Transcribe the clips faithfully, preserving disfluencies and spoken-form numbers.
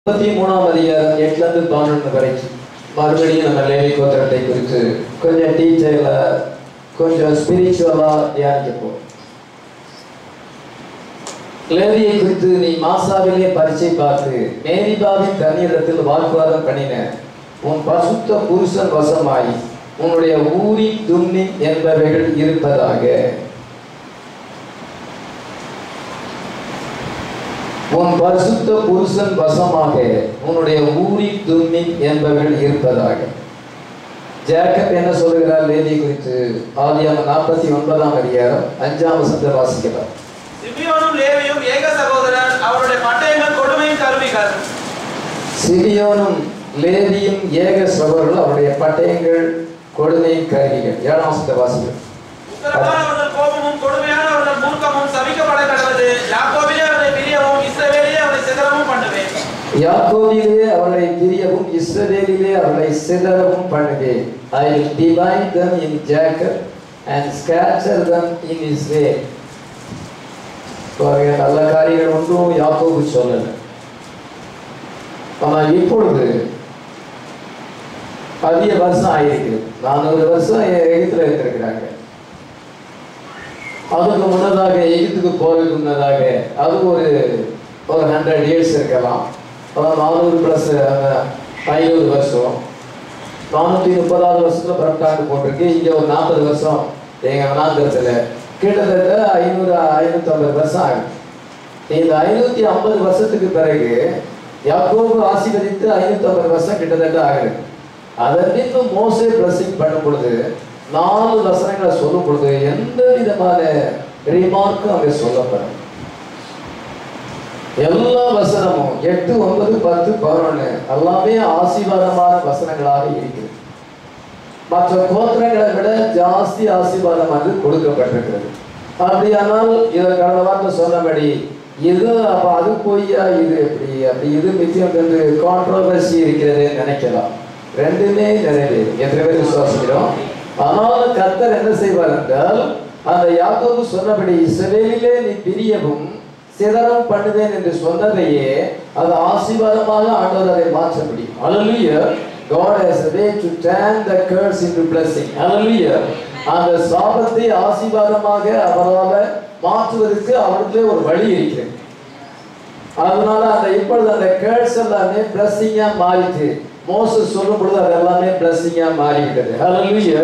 முப்பத்தி மூணாம் அதிகாரம் எட்டுல இருந்து பதினொன்று வரைக்கும் மறுபடியும் நம்ம லேவி கோத்திரத்தை குறித்து கொஞ்சம் டீச்சர்ல கொஞ்சம் ஸ்பிரிச்சுவலா தியானிக்கப்போம். லேவியை குறித்து நீ மாசாவிலே பரீட்சை பார்த்து மேரிபாவின் தண்ணீரத்தில் வாக்குவாதம் பண்ணின உன் பசுத்த புருஷன் வசமாய் உன்னுடைய ஊரின் தும்மின் என்பவைகள் இருப்பதாக. உன் பரிசுத்த புருஷன் வசமாக உன்னுடைய ஊரின் தும்மின் என்பவர்கள் இருப்பதாக. ஜேக்கப் என்ன சொல்லுகிறார் லேவி குறித்து? ஆதியாகமம் நாற்பத்தி ஒன்பதாம் அதிகாரம் அஞ்சாம் வசனத்தை வாசிக்கிறார். சிமியோனும் லேவியும் ஏக சகோதரர், அவருடைய பட்டயங்கள் கொடுமையின் கருவிகள். சிமியோனும் லேவியும் ஏக சகோதரர்கள், அவருடைய பட்டயங்கள் கொடுமையின் கருவிகள். ஏழாம் வசனத்தை வாசிக்கிறார். உத்தரவானவர்கள் கோபமும் கொடுமையானவர்கள் மூர்க்கமும் சபிக்கப்பட கடவது. யாக்கோபிலே அவரை பிரியவும் இஸ்ரவேலிலே அவரை சிதறவும் பண்ணுவேன். யாக்கோபிலே அவளை பிரியவும் இஸ்ரவேலிலே அவளை சிதறவும் பண்ணுவேன். I will divide them in Jacob and scatter them in Israel. நல்ல காரியங்கள் ஒன்றும் யாக்கோபு சொல்லல. ஆனால் இப்பொழுது அதிக வருஷம் ஆயிருக்கு. நானூறு வருஷம் எகிப்துல இருந்திருக்கிறாங்க. அதுக்கு முன்னதாக எகிப்துக்கு போறதுக்கு முன்னதாக அது ஒரு ஒரு ஹண்ட்ரட் இயர்ஸ் இருக்கலாம். அதான் நானூறு பிளஸ் ஐநூறு வருஷம், நானூற்றி முப்பதாவது வருஷத்துல புறப்பட்டாண்டு போட்டிருக்கு. இங்கே ஒரு நாற்பது வருஷம் எங்கள் வனாந்திரத்தில் கிட்டத்தட்ட ஐநூறு ஐநூற்றி ஐம்பது வருஷம் ஆகும். இந்த ஐநூற்றி ஐம்பது வருஷத்துக்கு பிறகு யாக்கோபு ஆசீர்வதித்து ஐநூற்றி ஐம்பது வருஷம் கிட்டத்தட்ட ஆகுது. அதற்கு மோசே பிளஸிங் பண்ணும் பொழுது நாலு வசனங்களை சொல்லும் பொழுது எந்த விதமான ரிமார்க்கும் அங்கே சொல்லப்படும். எல்லா வசனமும் எட்டு ஒன்பது பத்து பதினொன்று எல்லாமே ஆசீர்வாதமான வசனங்களாக இருக்குது. மற்ற கோத்திரங்களை விட ஜாஸ்தி ஆசீர்வாதமாக கொடுக்கப்பட்டிருக்கிறது. அப்படியானால் இதை கடந்த வாரத்தில் சொன்னபடி இது அப்போ அது போய்யா இது எப்படி அப்படி இது மிச்சம் வந்து கான்ட்ரோவர்சி இருக்கிறது நினைக்கலாம். ரெண்டுமே நிறைவேறும். எத்தனை பேர் விசுவாசிக்கிறோம்? ஆனால் கர்த்தர் என்ன செய்வார் என்றால், அந்த யாக்கோபு சொன்னபடி இஸ்ரவேலிலே நீ பிரியவும் சிதறம் பண்ணுவேன் என்று சொன்னதையே அது ஆசீர்வாதமாக ஆண்டவர் அதை மாற்ற முடியும். Hallelujah. God has a way to turn the curse into blessing. Hallelujah. அந்த சாபத்தை ஆசீர்வாதமாக அவரால் மாற்றுவதற்கு அவருக்கே ஒரு வழி இருக்கிறது. அதனால அந்த இப்பொழுது அந்த curse எல்லாமே blessing-ஆ மாறிட்டு மோசஸ் சொல்லும் பொழுது அது எல்லாமே பிளஸிங்கா மாறிவிட்டது. ஹல்லேலூயா.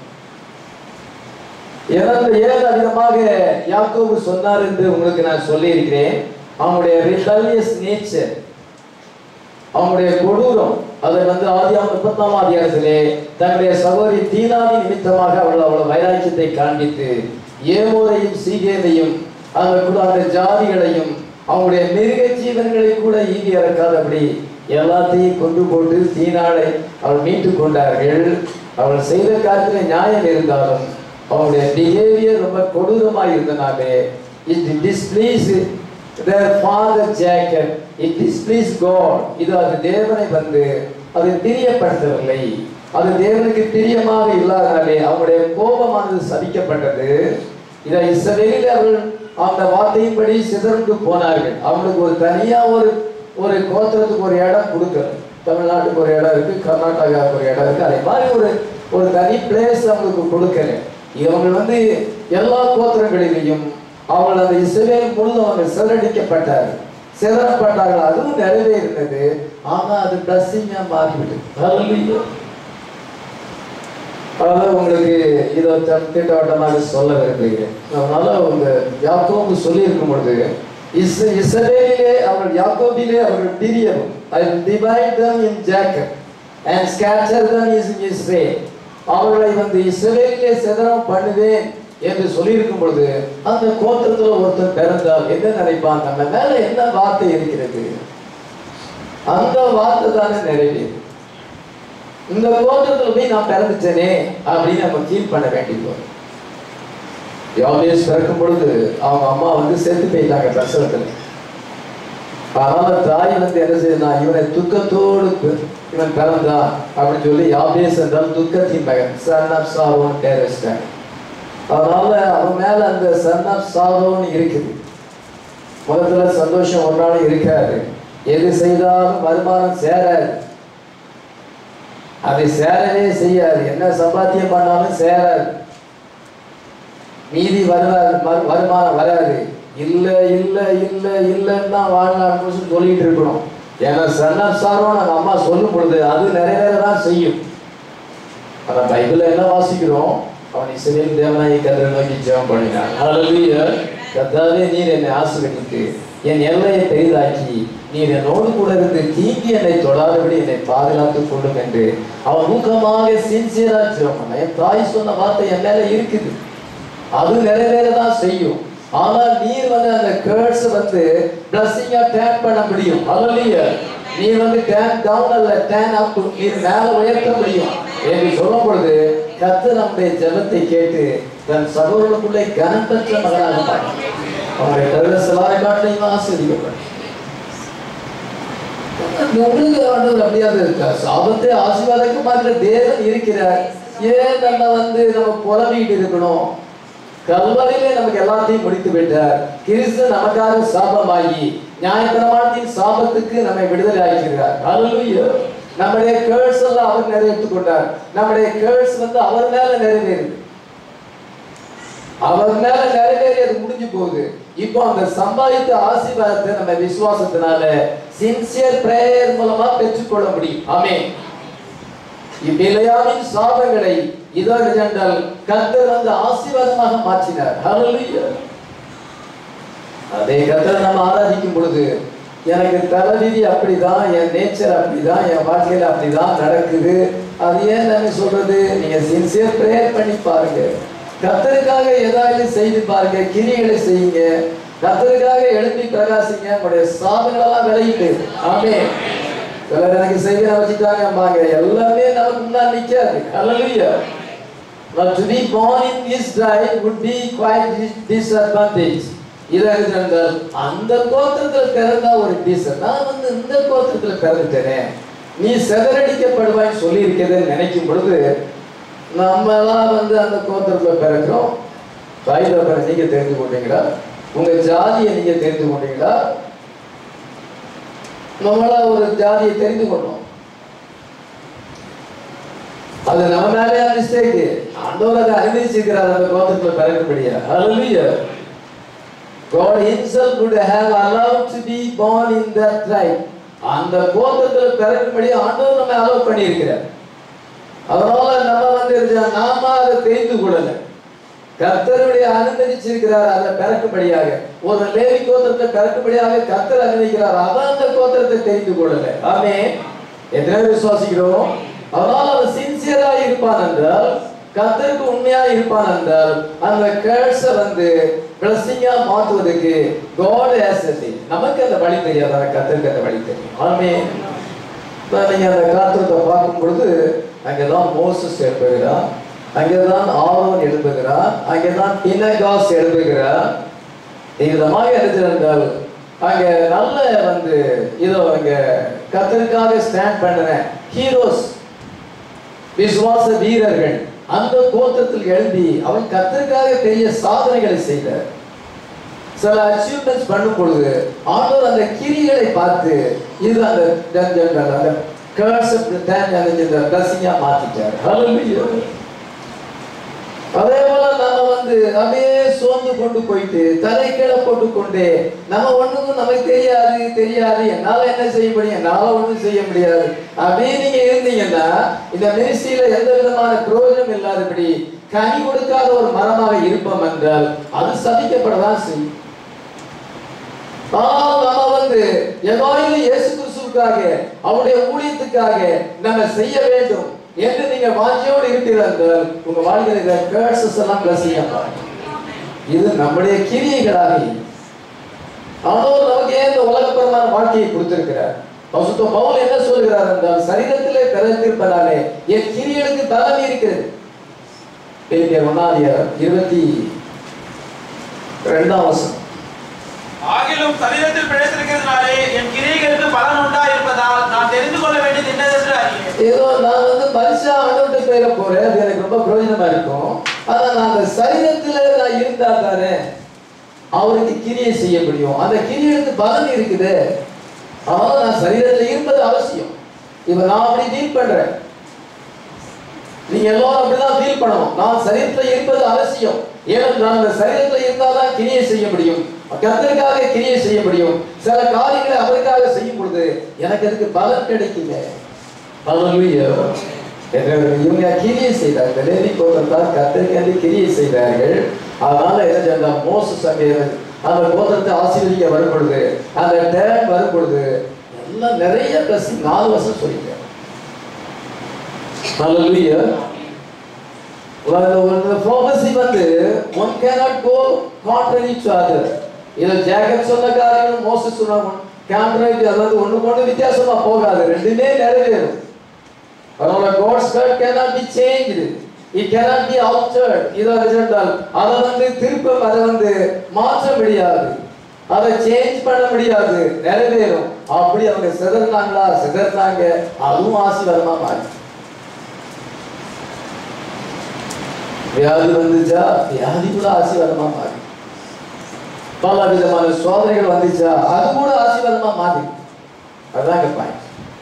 ஏனென்றால் ஏன் அதிகமாக யாக்கோபு சொன்னார் என்று உங்களுக்கு நான் சொல்லி இருக்கிறேன். அவங்களுடைய ரிபல்லியஸ் நேச்சர், அவங்களுடைய கொடூரம், அதை வந்து ஆதியாகமம் முப்பத்தி நாலாம் அதிகாரத்திலே தன்னுடைய சகோதரி தீனாவின் நிமித்தமாக அவள் அவள் வைராக்கியத்தை காண்பித்து ஏமோரையும் சீகேமையும் அந்த கூட அந்த ஜாதிகளையும் அவங்களுடைய மிருக ஜீவன்களை கூட ஈதி இறக்காதபடி எல்லாத்தையும் கொண்டு போட்டு தீனாளை அவள் மீட்டு கொண்டார்கள். அவள் செய்த காரியத்தில் நியாயம் இருந்தாலும் அவளுடைய பிஹேவியர் ரொம்ப கொடூரமாக இருந்தனாலே it displease their father Jacob, it displeased God. இது அது தேவனை வந்து அது பிரியப்படுத்தவில்லை. அது தேவனுக்கு பிரியமாக இல்லாதனாலே அவங்களுடைய கோபமானது சபிக்கப்பட்டது. இதை இஸ்ரவேலில் அவர்கள் அந்த வார்த்தையின்படி சிதறந்து போனார்கள். அவங்களுக்கு ஒரு தனியா ஒரு ஒரு கோத்திரத்துக்கு ஒரு இடம் கொடுக்கணும். தமிழ்நாட்டுக்கு ஒரு இடம் இருக்கு, கர்நாடகாவுக்கு ஒரு இடம் இருக்கு. அதே மாதிரி ஒரு ஒரு தனி பிளேஸ் அவங்களுக்கு கொடுக்கல. இவங்க வந்து எல்லா கோத்திரங்களிலையும் அவங்க அந்த இஸ்ரவேல் முழுவதும் அவங்க சிதறடிக்கப்பட்டார்கள், சிதறப்பட்டார்கள். அதுவும் நிறைவேறினது. ஆனா அது பிளஸிங்கா மாறிவிட்டது. அதாவது உங்களுக்கு இதை திட்டவட்டமாக சொல்ல விரும்புகிறேன். அதனால அவங்க யாக்கோபு சொல்லி இருக்கும் பொழுது இஸ் இஸ்ரவேலிலே அவர்கள் யாக்கோபிலே அவர்கள் பிரியவும் I will divide them in Jacob and scatter them in Israel. அவர்களை வந்து இஸ்ரவேலிலே சிதறம் பண்ணுவேன் என்று சொல்லியிருக்கும் பொழுது அந்த கோத்திரத்தில் ஒருத்தர் பிறந்தால் என்ன நினைப்பான்? நம்ம மேல என்ன வார்த்தை இருக்கிறது? அந்த வார்த்தை தானே நிறைவேறும். இந்த கோத்திரத்தில் போய் நான் பிறந்துச்சேனே அப்படின்னு நம்ம ஃபீல் பண்ண வேண்டியது வரும். யாபேஸ் பிறக்கும் பொழுது அவங்க அம்மா வந்து செத்து போயிட்டாங்க பிரசவத்தில். அதனால தாய் வந்து என்ன செய்யணும், இவனை துக்கத்தோடு இவன் பிறந்தான் அப்படின்னு சொல்லி யாபேஸ் என்றால் துக்கத்தின் மகன், சன் ஆஃப் சாரோன்னு பேர் வச்சிட்டாங்க. அதனால அவன் மேல அந்த சன் ஆஃப் சாரோன்னு இருக்குது. முதல்ல சந்தோஷம் ஒரு நாள் இருக்காது. எது செய்தாலும் வருமானம் சேராது, அதை சேரவே செய்யாது. என்ன சம்பாத்தியம் பண்ணாலும் சேராது, மீதி வருவாது, வருமானம் வராது. இல்லை இல்லை இல்லை இல்லைன்னு தான் வாழ்நாள் சொல்லிட்டு இருக்கணும். ஏன்னா சன்னம் சாரும் நாங்கள் அம்மா சொல்லும் பொழுது அது நிறைவேற தான் செய்யும். ஆனால் பைபிளில் என்ன வாசிக்கிறோம்? அவன் இஸ்ரவேல் தேவனாகிய கர்த்தரை நோக்கி ஜெபம் பண்ணினான். ஹல்லேலூயா. கர்த்தாவே, நீர் என்னை ஆசீர்வதித்து என் எல்லையை பெரிதாக்கி நீர் என்னோடு கூட இருந்து தீங்கி என்னை தொடாதபடி என்னை பாதுகாத்துக் கொள்ளும் என்று அவன் ஊக்கமாக சின்சியரா ஜெபம் பண்ணான். என் தாய் சொன்ன வார்த்தை என் மேல இருக்குது, அது நிறைவேறதான் செய்யும். ஆனால் நீர் வந்து அந்த கேர்ட்ஸ் வந்து பிளஸிங்கா டேன் பண்ண முடியும். ஹல்லேலூயா. நீ வந்து டேன் டவுன் அல்ல, டேன் அப், நீர் மேல உயர்த்த முடியும் என்று சொல்லும் பொழுது கர்த்தர் நம்முடைய ஜெபத்தை கேட்டு தன் சகோதரனுக்குள்ளே கனம் பெற்ற மகனாக மாட்டான். அவனுடைய கருத சிலாரை காட்டிலையும் ஆசீர்வதிக்கப்படும். உங்களுக்கு ஆண்டவர் அப்படியாவது இருக்கார். சாபத்தை ஆசீர்வாதம் மாத்திர தேவன் இருக்கிறார். ஏன் நம்ம வந்து நம்ம புலம்பிட்டு இருக்கணும்? கல்வரையிலே நமக்கு எல்லாத்தையும் முடித்து விட்டார். கிறிஸ்து நமக்காக சாபமாகி நியாயப்பிரமாணத்தின் சாபத்துக்கு நம்மை விடுதலை ஆக்கிறார். ஹல்லேலூயா. நம்முடைய கேர்ஸ் எல்லாம் அவர் நிறைவேற்றிக் கொண்டார். நம்முடைய கேர்ஸ் வந்து அவர் மேல நிறைவேறுது, அவர் மேல நிறைவேறி அது முடிஞ்சு போகுது. இப்போ அந்த சம்பாதித்த ஆசீர்வாதத்தை நம்ம விசுவாசத்தினால சின்சியர் பிரேயர் மூலமா பெற்றுக்கொள்ள முடியும். ஆமென். இவ்விலையாவின் சாபங்களை இதோ ஜெண்டல் கர்த்தர் வந்து ஆசீர்வாதமாக மாற்றினார். ஹல்லேலூயா. அதே கர்த்தரை நம்ம ஆராதிக்கும் பொழுது எனக்கு தலைவிதி அப்படிதான், என் நேச்சர் அப்படிதான், என் வாழ்க்கையில அப்படிதான் நடக்குது, அது ஏன் நம்ம சொல்றது? நீங்க சின்சியர் பிரேயர் பண்ணி பாருங்க, கர்த்தருக்காக ஏதாவது செய்து பாருங்க, கிரியைகளை செய்யுங்க, கர்த்தருக்காக எழுப்பி பிரகாசிங்க, உங்களுடைய சாதனைகளெல்லாம் விளையிட்டு. ஆமென். சிலர் எனக்கு செய்ய வச்சுட்டாங்க, எல்லாமே நமக்கு முன்னாடி நிற்காது. ஹல்லேலூயா. But to be born in Israel would be quite disadvantage. இதனால் அந்த கோத்திரத்தில் பிறந்தா ஒரு டீசர், நான் வந்து இந்த கோத்திரத்தில் பிறந்துட்டேனே, நீ செதறடிக்கப்படுவான்னு சொல்லி இருக்கிறதுன்னு நினைக்கும் பொழுது நம்மளாம் வந்து அந்த கோத்திரத்தில் பிறக்கிறோம். தாய்தப்பனை நீங்க தெரிந்து கொண்டீங்களா? உங்க ஜாதியை நீங்க தெரிந்து கொண்டீங்களா? நம்மளா ஒரு ஜாதியை தெரிந்து கொண்டோம், அது நம்ம மேலே மிஸ்டேக். ஆண்டவர் அதை அனுமதிச்சிருக்கிறார் அந்த கோத்திரத்தில் பிறக்கும்படியா. ஹல்லேலூயா. God himself would have allowed to be born in that tribe. அந்த கோத்திரத்தில் பிறக்கும்படி ஆண்டவர் நம்ம அலோவ் பண்ணி இருக்கிறார். அதனால நம்ம வந்து நாம அதை தெரிந்து கொள்ளல, கர்த்தருடைய அனுமதிச்சிருக்கிறார் அதை பிறக்கும்படியாக. ஒரு லேவி கோத்திரத்தை பிறக்கும்படியாக கர்த்தர் அனுமதிக்கிறார், அதான் அந்த கோத்திரத்தை தெரிந்து கொள்ளல. ஆமென். எத்தனை விசுவாசிக்கிறோம்? அதனால அவன் சின்சியரா இருப்பான் என்றால், கர்த்தருக்கு உண்மையா இருப்பான் என்றால், அந்த கேர்ஸை வந்து பிளஸிங்கா மாற்றுவதற்கு God has a way. நமக்கு அந்த வழி தெரியாத, கர்த்தருக்கு அந்த வழி தெரியும். ஆமென். நீங்க அந்த காத்திரத்தை பார்க்கும் பொழுது அங்கேதான் மோசஸ் எழுப்புகிறார், அங்கேதான் ஆரோன் எழுப்புகிறார், அங்கேதான் பினகாஸ் எழுப்புகிறார். விதமாக எழுதிருந்தால் அங்க நல்ல வந்து இதோ அங்க கர்த்தருக்காக ஸ்டாண்ட் பண்ணுற ஹீரோஸ், விசுவாச வீரர்கள் அந்த கோத்திரத்தில் எழுதி அவன் கர்த்தருக்காக பெரிய சாதனைகளை செய்தார். சில அச்சீவ்மெண்ட்ஸ் பண்ணும் பொழுது ஆண்டவர் அந்த கிரிகளை பார்த்து இது அந்த அந்த கான்செப்ட் அந்த பிளஸிங்கா மாத்திட்டார். ஹல்லேலூயா. அதே போல நம்ம வந்து அப்படியே சோர்ந்து கொண்டு போயிட்டு தலை கீழே போட்டு கொண்டு நம்ம ஒண்ணுக்கும் நமக்கு தெரியாது தெரியாது என்னால என்ன செய்ய முடியும், என்னால ஒண்ணும் செய்ய முடியாது அப்படின்னு நீங்க இருந்தீங்கன்னா இந்த மினிஸ்ட்ரியில எந்த விதமான பிரயோஜனம் இல்லாதபடி கனி கொடுக்காத ஒரு மரமாக இருப்போம் என்றால் அது சதிக்கப்படதான் செய்யும். ஆனால் நம்ம வந்து எதாவது இயேசு கிறிஸ்துவுக்காக அவருடைய ஊழியத்துக்காக நம்ம செய்ய வேண்டும் என்று நீங்க வாஞ்சியோடு இருக்கிறார்கள், உங்க வாழ்க்கையில கேர்சஸ் எல்லாம் பிளஸிங்கா பாருங்க. இது நம்முடைய கிரியைகளாக. ஆனால் நமக்கு ஏன் இந்த உலகப்பரமான வாழ்க்கையை கொடுத்திருக்கிறார்? பசுத்த பவுல் என்ன சொல்கிறார் என்றால், சரீரத்திலே பிறந்திருப்பதாலே என் கிரியைகளுக்கு பலம் இருக்கிறது. ஒன்னாதியார் இருபத்தி இரண்டாம் வசனம். ஆகிலும் சரீரத்தில் பிழைத்திருக்கிறதுனாலே என் கிரியைகளுக்கு பலன் உண்டாயிருப்பதால் நான் தெரிந்து கொள்ள வேண்டியது என்னதென்று அறியேன். ஏதோ நான் வந்து மனுஷா ஆண்டவர்கிட்ட பேர போறேன், அது எனக்கு ரொம்ப பிரயோஜனமா இருக்கும். ஆனா நான் அந்த சரீரத்துல நான் இருந்தா தானே அவருக்கு கிரியை செய்ய முடியும், அந்த கிரியைக்கு பலன் இருக்குது. அதனால நான் சரீரத்தில் இருப்பது அவசியம். இப்ப நான் அப்படி ஃபீல் பண்றேன், நீங்க எல்லாரும் அப்படிதான் ஃபீல் பண்ணணும். நான் சரீரத்தில் இருப்பது அவசியம். ஏனென்றால் அந்த சரீரத்தில் இருந்தால்தான் கிரியை செய்ய முடியும், கர்த்தருக்காக கிரியை செய்ய முடியும். சில காரியங்களை அவருக்காக செய்யும் பொழுது எனக்கு அதுக்கு பலன் கிடைக்குங்க. ஹல்லேலூயா. இவங்க கிரியை செய்தார்கள், லேவி கோத்திரத்தார் கர்த்தருக்காக கிரியை செய்தார்கள். அதனால என்ன செஞ்சால் மோசஸ் அங்கே அந்த கோத்திரத்தை ஆசீர்வதிக்க வரும் பொழுது, அந்த டேன் வரும் பொழுது எல்லாம் நிறைய பேசி நாலு வருஷம் சொல்லிட்டாங்க. ஹல்லேலூயா. ஒரு prophecy வந்து one cannot go contrary to other. இது ஜேக்கப் சொன்ன காரியம் மோசஸ் சொன்ன கான்ட்ராரி, அதாவது ஒண்ணுக்கு ஒண்ணு வித்தியாசமா போகாது, ரெண்டுமே நிறைவேறும். அதனால God's word cannot be changed, it cannot be altered. இத ரிசல்ட்டால் அத வந்து திருப்ப அத வந்து மாற்ற முடியாது, அதை சேஞ்ச் பண்ண முடியாது, நிறைவேறும். அப்படி அவங்க சிதறாங்களா சிதறாங்க, அதுவும் ஆசீர்வாதமா மாறி. வியாதி வந்துச்சா வியாதி கூட ஆசீர்வாதமா மாறி. பல விதமான சோதனைகள் வந்துச்சா அது கூட ஆசீர்வாதமா மாறி. அதுதான் point.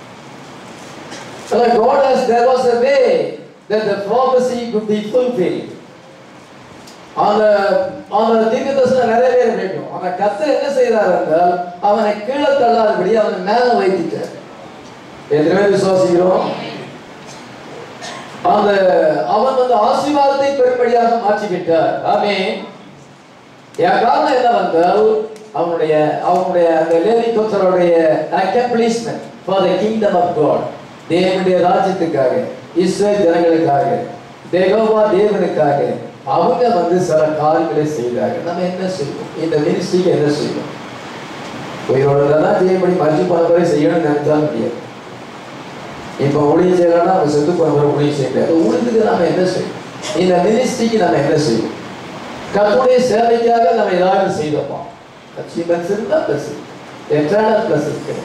God has, there was a way that the prophecy could be fulfilled. அந்த அந்த தீர்க்கதரிசனம் நிறைவேற வேண்டும். ஆனா கர்த்தர் என்ன செய்தார் என்றால் அவனை கீழே தள்ளாதபடி அவனை மேல வைத்திட்டார். எத்தனை விசுவாசிக்கிறோம்? அந்த அவன் வந்து ஆசீர்வாதத்தை பெரும்படியாக மாற்றிவிட்டார். ஆமென். காரணம் என்னவென்றால் அவனுடைய அவனுடைய அந்த Levi கோத்திரருடைய accomplishment for the kingdom of God, தேவனுடைய ராஜ்யத்துக்காக, இஸ்ரவேல் ஜனங்களுக்காக, தேவா தேவனுக்காக அவங்க வந்து சில காரியங்களை செய்தார்கள். நம்ம என்ன செய்வோம்? இந்த மினிஸ்ட்ரிக்கு என்ன செய்வோம்? உயிரோட தான் தேவப்படி மஞ்சு பணவரை செய்யணும்னு நினைச்சாலும் முடியாது. இப்போ ஊழியம் செய்யலன்னா அவங்க செத்து போன ஊழியம் செய்யல. ஊழியத்துக்கு நம்ம என்ன செய்வோம்? இந்த மினிஸ்ட்ரிக்கு நம்ம என்ன செய்வோம்? கர்த்தருடைய சேவைக்காக நம்ம ஏதாவது செய்தோமா? அச்சீவ்மெண்ட்ஸ் இருந்தா பிளஸ் எட்டர்னல் பிளஸ் இருக்கு.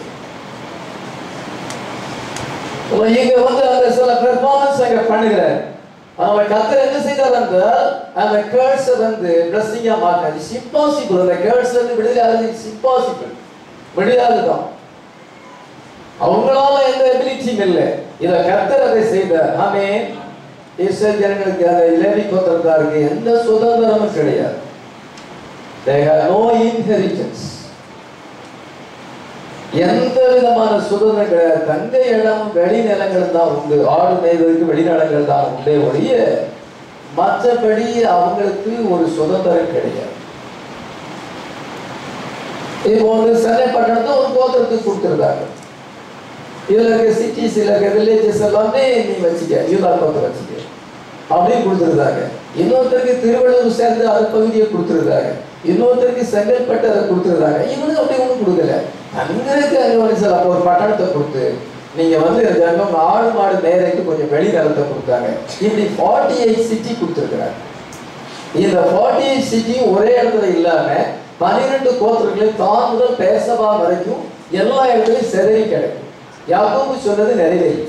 இங்க வந்து அந்த சில பெர்ஃபார்மன்ஸ் அங்க பண்ணுகிறார். அவங்க கர்த்தர் என்ன செய்தார் என்றால் அந்த கேர்ட்ஸை வந்து பிளஸிங்கா மாற்றினார். It's impossible. அந்த கேர்ட்ஸ்ல இருந்து விடுதலை இட்ஸ் இம்பாசிபிள், முடியாதுதான். அவங்களால எந்த எபிலிட்டியும் இல்லை. இத கர்த்தர் அதை செய்தார். ஆமென். இஸ்ரவேல் ஜனங்களுக்கு அந்த லேவி கோத்திரத்தாருக்கு எந்த சுதந்திரமும் கிடையாது. They have no inheritance. எந்த விதமான சுதந்திரம் கிடையாது. தங்க இடம் வெளி நிலங்கள் தான் உண்டு. ஆடு மேய்வதற்கு வெளிநிலங்கள் தான் உண்டே ஒழிய மற்றபடி அவங்களுக்கு ஒரு சுதந்திரம் கிடையாது. இப்போ வந்து சென்னை பட்டணத்தை ஒரு கோத்திரத்துக்கு கொடுத்துருக்காங்க. இதுல இருக்க சிட்டிஸ் இருக்க வில்லேஜஸ் எல்லாமே நீ வச்சுக்க, யூதா கோத்திரம் வச்சுக்க அப்படின்னு கொடுத்துருந்தாங்க. இன்னொருத்தருக்கு திருவள்ளூர் சேர்ந்து அந்த பகுதியை கொடுத்துருந்தாங்க. இன்னொருத்தருக்கு செங்கல்பட்டு அதை கொடுத்துருந்தாங்க. இவனுக்கு அப்படி ஒன்றும் கொடுக்கல. அங்களுக்கு அங்கே வந்து சில ஒரு பட்டணத்தை கொடுத்து நீங்க வந்து ஆடு மாடு நேரைக்கு கொஞ்சம் வெளி நிலத்தை கொடுத்தாங்க. இப்படி ஃபார்ட்டி எயிட் சிட்டி கொடுத்துருக்குறாங்க. இந்த ஃபார்ட்டி எயிட் சிட்டியும் ஒரே இடத்துல இல்லாம பன்னிரெண்டு கோத்திரங்களையும் தான் முதல் பேசவா வரைக்கும் எல்லா இடத்துலையும் சிதறி கிடைக்கும். யாக்கோபு சொன்னது நிறைவேறி.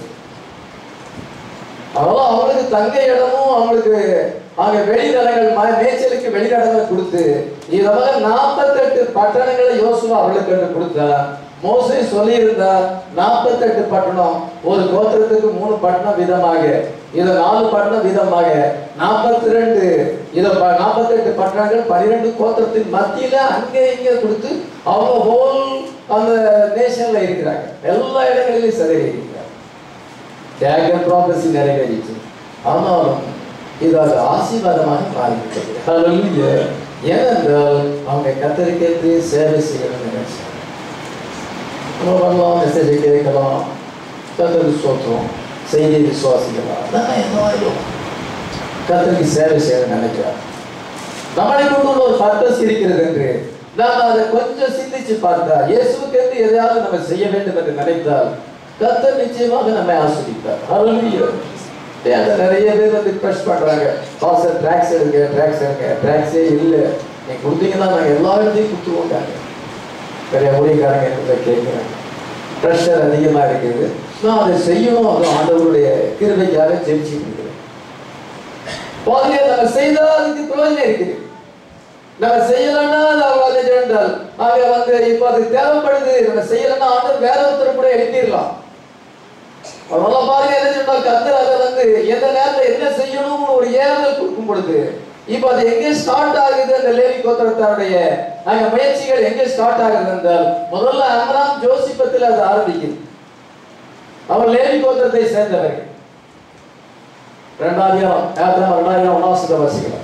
அதனால அவங்களுக்கு தங்க இடமும் அவங்களுக்கு அங்க வெளிநடங்கள் மேய்ச்சலுக்கு வெளிநடங்கள் கொடுத்து இதனால நாற்பத்தெட்டு பட்டணங்களை யோசுவா அவர்களுக்கு கொடுத்தார். மோசே சொல்லி இருந்தார் நாற்பத்தெட்டு பட்டணம் ஒரு கோத்திரத்துக்கு மூணு பட்டணம் விதமாக, இதை நாலு பட்டணம் விதமாக நாற்பத்தி ரெண்டு இதை நாற்பத்தெட்டு பட்டணங்கள் பனிரெண்டு கோத்திரத்தின் மத்தியில அங்கே இங்கே கொடுத்து அவங்க ஹோல் அந்த நேஷன்ல இருக்கிறாங்க. எல்லா இடங்களிலும் சிதறி இருக்கிறாங்க. ஜேக்கப் ப்ராபசி நிறைவேறிச்சு. ஆனாலும் இது அது ஆசீர்வாதமாக மாறிவிட்டது. ஹல்லேலூயா. ஏனென்றால் அவங்க கர்த்தருக்கு சேவை செய்யணும்னு நினைச்சாங்க. நம்ம வரலாம், மெசேஜை கேட்கலாம், கர்த்தருக்கு ஸ்தோத்திரம், செய்தியை விசுவாசிக்கலாம். நம்ம என்ன கர்த்தருக்கு சேவை செய்யணும்னு நினைக்கிறார். நம்மளை கொண்டு ஒரு பர்பஸ் இருக்கிறது என்று நாம் அதை கொஞ்சம் சிந்திச்சு பார்த்தா, இயேசுவுக்கு என்று எதையாவது நம்ம செய்ய வேண்டும் என்று நினைத்தால் கர்த்தர் நிச்சயமாக நம்மை ஆஸ்வதிப்பார். ஹல்லேலூயா. அதை நிறைய பேர் வந்து ரிக்வெஸ்ட் பண்றாங்க, பாஸ்டர் ட்ராக்ஸ் எடுங்க ட்ராக்ஸ் எடுங்க. ட்ராக்ஸே இல்லை, நீங்க கொடுத்தீங்கன்னா நாங்கள் எல்லா இடத்தையும் கொடுத்துருவோங்க. நிறைய ஊழியக்காரங்க என்ன கேட்குறாங்க, ப்ரெஷர் அதிகமாக இருக்குது. நான் அதை செய்யணும், அது ஆண்டவருடைய கிருபைக்காக ஜெயிச்சு கொடுக்குறேன். பாதியை நம்ம செய்தால் அதுக்கு பிரயோஜனம் இருக்குது. நம்ம செய்யலன்னா அது ஜெண்டால் ஆக வந்து இப்ப அது தேவைப்படுது. நம்ம செய்யலன்னா ஆண்டவர் வேற ஒருத்தர் கூட எழுதிடலாம். அதனால பாருங்க என்ன சொன்னால் கர்த்தர் அதை வந்து எந்த நேரத்துல என்ன செய்யணும்னு ஒரு ஏறுதல் கொடுக்கும் பொழுது இப்ப அது எங்கே ஸ்டார்ட் ஆகுது? அந்த லேவி கோத்திரத்தாருடைய அங்க முயற்சிகள் எங்கே ஸ்டார்ட் ஆகுது என்றால் முதல்ல அம்ராம் ஜோசிபத்தில் அது ஆரம்பிக்குது. அவர் லேவி கோத்திரத்தை சேர்ந்தவர்கள். இரண்டாயிரம் இரண்டாயிரம் ஒன்னாசில வாசிக்கலாம்.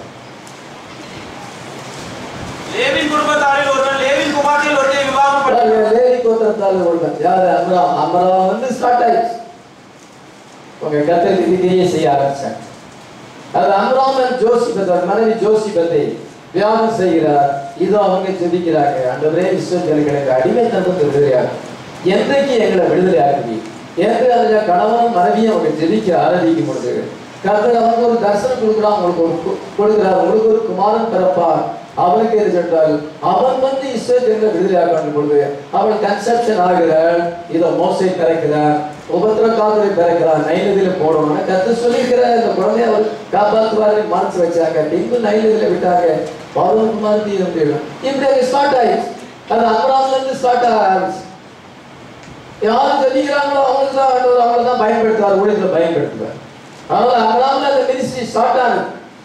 லேவின் குடும்பத்தாரில் ஒருவன் லேவின் குமாரத்தில் ஒருவனை விவாகம் பண்ணார். லேவி கோத்திரத்தாரில் ஒருவன் யாரு? அம்ராம். அம்ராம் வந்து ஸ்டார்ட் ஆயிடுச்சு. உங்க கர்த்தருக்கு கிரியை செய்ய ஆரம்பிச்சாங்க. அது அம்ராம் ஜோசிபத்தை மனைவி ஜோசிபத்தை விவாகம் செய்கிறார். இதோ அவங்க ஜெபிக்கிறாங்க, ஆண்டவரே இஸ்ரவேலுக்கு அடிமைத்தனத்தை விடுதலையாக என்றைக்கு எங்களை விடுதலை ஆகுது என்று அதுல கணவனும் மனைவியும் அவங்க ஜெபிக்க ஆரம்பிக்கும் பொழுது கர்த்தர் அவங்க ஒரு தரிசனம் கொடுக்குறான். உங்களுக்கு ஒரு கொடுக்கிறார், உங்களுக்கு ஒரு குமாரன் பிறப்பார். அவனுக்கு எது சொன்னால் அவன் வந்து இஸ்ரவேலை விடுதலை ஆகும் பொழுது அவள் கன்செப்ஷன் ஆகிறாள். இதோ மோசே பிறக்கிறார், உபத்திரக்காரரை பிறக்கிறார், நைநதியில போடணும் கர்த்தர் சொல்லியிருக்கிற இந்த குழந்தைய அவர் காப்பாற்றுவாரு மனசு வச்சாங்க. பின்பு நைநதியில விட்டாங்க. பகவன்குமார் இப்படி ஸ்டார்ட் ஆயிடுச்சு. அது அமராம்ல இருந்து ஸ்டார்ட் ஆக ஆரம்பிச்சு. யாரும் ஜெபிக்கிறாங்களோ அவங்களுக்கு தான் ஆண்டவர் அவங்கள தான் பயன்படுத்துவார், ஊழியத்துல பயன்படுத்துவார். அதனால அமராம்ல அந்த மினிஸ்ட்ரி ஸ்டார்ட் ஆகுது.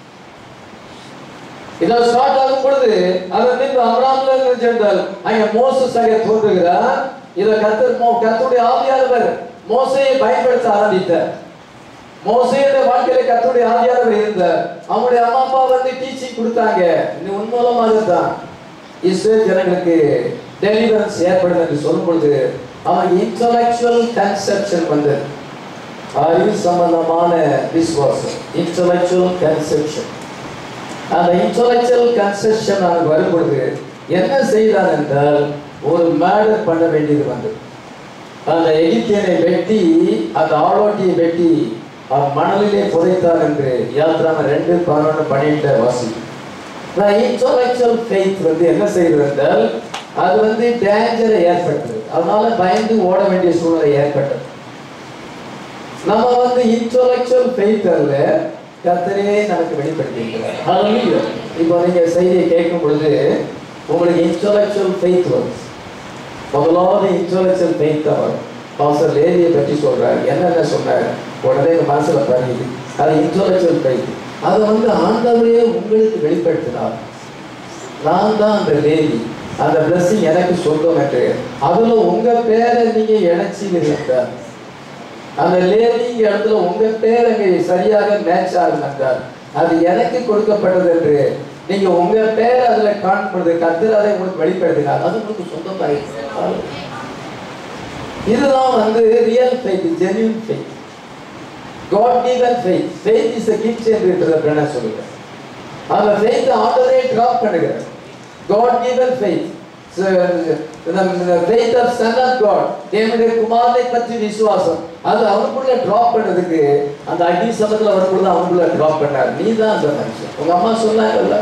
இதை ஸ்டார்ட் ஆகும் பொழுது அதன் பின்பு அமராம்ல சென்றால் அங்க மோசஸ் அங்கே தோன்றுகிறார். இதை கர்த்தர் கர்த்தருடைய ஆவியானவர் மோசையை பயன்படுத்த ஆரம்பித்தார். மோசையுடைய வாழ்க்கையில கர்த்தருடைய ஆவியானவர் இருந்தார். அவங்களுடைய அம்மா அப்பா வந்து டீச்சிங் கொடுத்தாங்க. இது உன் மூலமாக தான் இஸ்ரேல் ஜனங்களுக்கு டெலிவரன்ஸ் ஏற்படும் என்று சொல்லும் பொழுது அவன் இன்டலெக்சுவல் கன்செப்ஷன் வந்து அறிவு சம்பந்தமான விசுவாசம், இன்டலெக்சுவல் கன்செப்ஷன். அந்த இன்டலெக்சுவல் கன்செப்ஷன் அவனுக்கு வரும் பொழுது என்ன செய்தான் என்றால் ஒரு மேடர் பண்ண வேண்டியது வந்து அந்த எகிப்தியனை வெட்டி அந்த ஆளோட்டியை வெட்டி அவன் மணலிலே புதைத்தார் என்று யாத்ராம ரெண்டு பதினொன்று பன்னிரெண்டு வாசி. இன்டலெக்சுவல் ஃபெய்த் வந்து என்ன செய்வது என்றால் அது வந்து டேஞ்சரை ஏற்பட்டது. அதனால பயந்து ஓட வேண்டிய சூழ்நிலை ஏற்பட்டது. நம்ம வந்து இன்டலெக்சுவல் ஃபெய்த் அல்ல, கர்த்தரே நமக்கு வெளிப்படுத்தியிருக்கிறார். ஹல்லேலூயா. இப்போ நீங்க செய்தியை கேட்கும் பொழுது உங்களுக்கு இன்டலெக்சுவல் ஃபெய்த் வரும். முதலாவது இன்டலெக்சுவல் ஃபெய்த் தான் வரும். பாஸ்டர் லேவியை பற்றி சொல்றாரு, என்னென்ன சொன்னார் உடனே மனசுல பதியுது. அது இன்டலெக்சுவல் ஃபெய்த். அதை வந்து ஆண்டவரே உங்களுக்கு வெளிப்படுத்தினார். நான் தான் அந்த லேவி, அந்த பிளஸிங் எனக்கு சொந்தம் என்று அதுல உங்க பேரை நீங்க இணைச்சிங்க. அந்த லேவிங்க இடத்துல உங்க பேர் அங்கே சரியாக மேட்ச் ஆகும் என்றால் அது எனக்கு கொடுக்கப்பட்டது என்று நீங்க உங்க பேர் அதுல காண்பது கர்த்தர் அதை உங்களுக்கு வெளிப்படுத்தினார். அது உங்களுக்கு சொந்தமாக. இதுதான் வந்து real faith, genuine faith, God given faith. Faith is a gift என்று பிரனா சொல்லுங்க. அந்த ஃபெய்த் ஆண்டவரே டிராப் பண்ணுகிறார். God given faith. So the faith of son of God, தேவனுடைய குமாரனை பற்றி விசுவாசம் அது அவனுக்குள்ள டிராப் பண்ணதுக்கு அந்த அக்னி சமத்துல அவனுக்குள்ள அவனுக்குள்ள டிராப் பண்ணார். நீ தான் அந்த மனுஷன். உங்க அம்மா சொன்னாங்கல்ல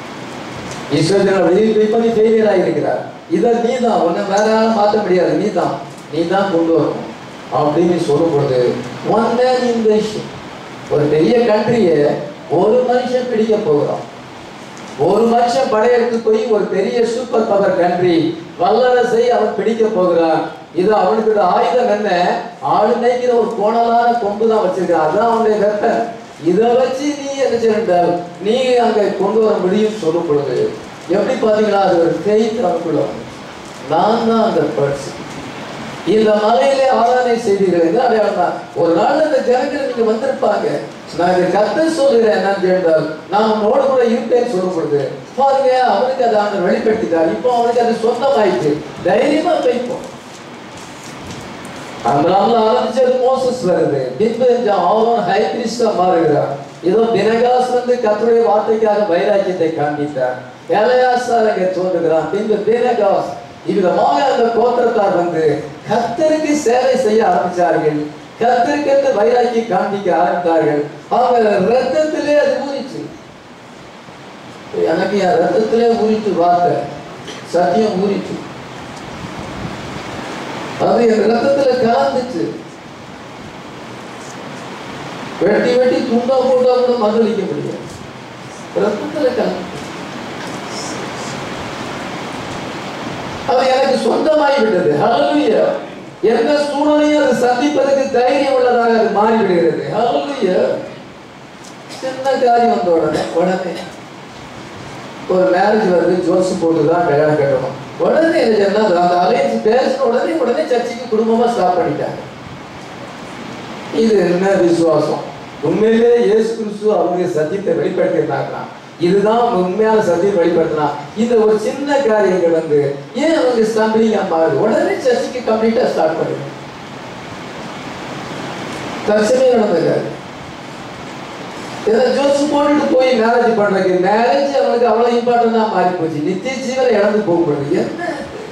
ஈஸ்வரன் வெளியே பண்ணி ஃபெயிலியர் ஆகியிருக்கிறார். இதை நீ தான், உன்னை வேற யாரும் மாற்ற முடியாது, நீ தான் நீ தான் கொண்டு வரணும் அப்படின்னு சொல்லும் பொழுது ஒன் மேன் இன்வேஷன். ஒரு பெரிய கண்ட்ரியை ஒரு மனுஷன் பிடிக்க போகிறான். ஒரு மனுஷன் படையெடுத்து போய் ஒரு பெரிய சூப்பர் பவர் கண்ட்ரி வல்லரசை அவன் பிடிக்க போகிறான். இது அவனுக்கு ஆயுதம் என்ன? ஆளுநைக்கிற ஒரு கோணலான கொம்பு தான் வச்சிருக்கான். அதுதான் அவனுடைய வெப்பன். இதை வச்சு நீ என்ன செய்தால் நீ அங்க கொண்டு வர முடியும் சொல்லும் பொழுது எப்படி பாத்தீங்களா? அது ஒரு ஃபெய்த் அவனுக்குள்ள. நான் தான் அந்த பர்சன். இந்த மலையிலே ஆராதனை செய்தீர்கள் அடையாளம் தான். ஒரு நாள் அந்த ஜனங்கள் நீங்க வந்திருப்பாங்க. நான் இதை கர்த்தர் சொல்லுகிறேன் என்னன்னு கேட்டால் நான் உன்னோடு கூட இருப்பேன்னு சொல்லும் பொழுது பாருங்க அவனுக்கு அதை அவனை வெளிப்படுத்திட்டார். இப்போ அவனுக்கு அது சொந்தமாயிடுச்சு. தைரியமா போய்ப்போம். அந்த நாள்ல ஆரம்பிச்சது மோசஸ் வருது. பின்பு அவன் ஹை பிரீஸ்டா மாறுகிறார். இதோ பினகாஸ் வந்து கர்த்தருடைய வார்த்தைக்காக வைராக்கியத்தை காண்பித்தார். எலயாசார் அங்கே தோன்றுகிறான். பின்பு பினகாஸ் இவ்விதமாக அந்த கோத்திரத்தார் வந்து கர்த்தருக்கு சேவை செய்ய ஆரம்பிச்சார்கள். கர்த்தருக்கு வைராக்கி காண்பிக்க ஆரம்பித்தார்கள். அவங்க ரத்தத்திலே அது ஊறிச்சு. எனக்கு என் ரத்தத்திலே ஊறிட்டு வார்த்தை சத்தியம் ஊறிச்சு. அது என் ரத்தத்துல கலந்துச்சு. வெட்டி வெட்டி துண்டா போட்டா கூட மகளிக்க முடியாது. ரத்தத்துல கலந்து அது எனக்கு சொந்தமாகி விட்டது. ஹல்லேலூயா. எந்த சூழ்நிலையும் அது சந்திப்பதற்கு தைரியம் உள்ளதாக அது மாறிவிடுகிறது. ஹல்லேலூயா. சின்ன காரியம் வந்த உடனே உடனே ஒரு மேரேஜ் வந்து ஜோசு போட்டு தான் கல்யாணம் கட்டணும். உடனே என்ன அந்த அலையன்ஸ் பேசின உடனே உடனே சர்ச்சைக்கு குடும்பமா ஸ்டாப் பண்ணிட்டாங்க. இது என்ன விசுவாசம்? உண்மையிலே இயேசு கிறிஸ்து அவங்க சத்தியத்தை வெளிப்படுத்தினாங்கன்னா இதுதான் உண்மையான சத்தியம் வெளிப்படுத்தினா இந்த ஒரு சின்ன காரியங்கள் வந்து ஏன் அவங்க ஸ்டம்பிளிங்கா மாறுது? உடனே சர்ச்சைக்கு கம்ப்ளீட்டா ஸ்டார்ட் பண்ணுங்க. தற்சமே நடந்தது. ஜோசு போட்டுட்டு போய் மேரேஜ் பண்றதுக்கு மேரேஜ் அவனுக்கு அவ்வளவு இம்பார்ட்டன்டா மாறி போச்சு. நித்திய ஜீவனை இழந்து போகப்படுது. என்ன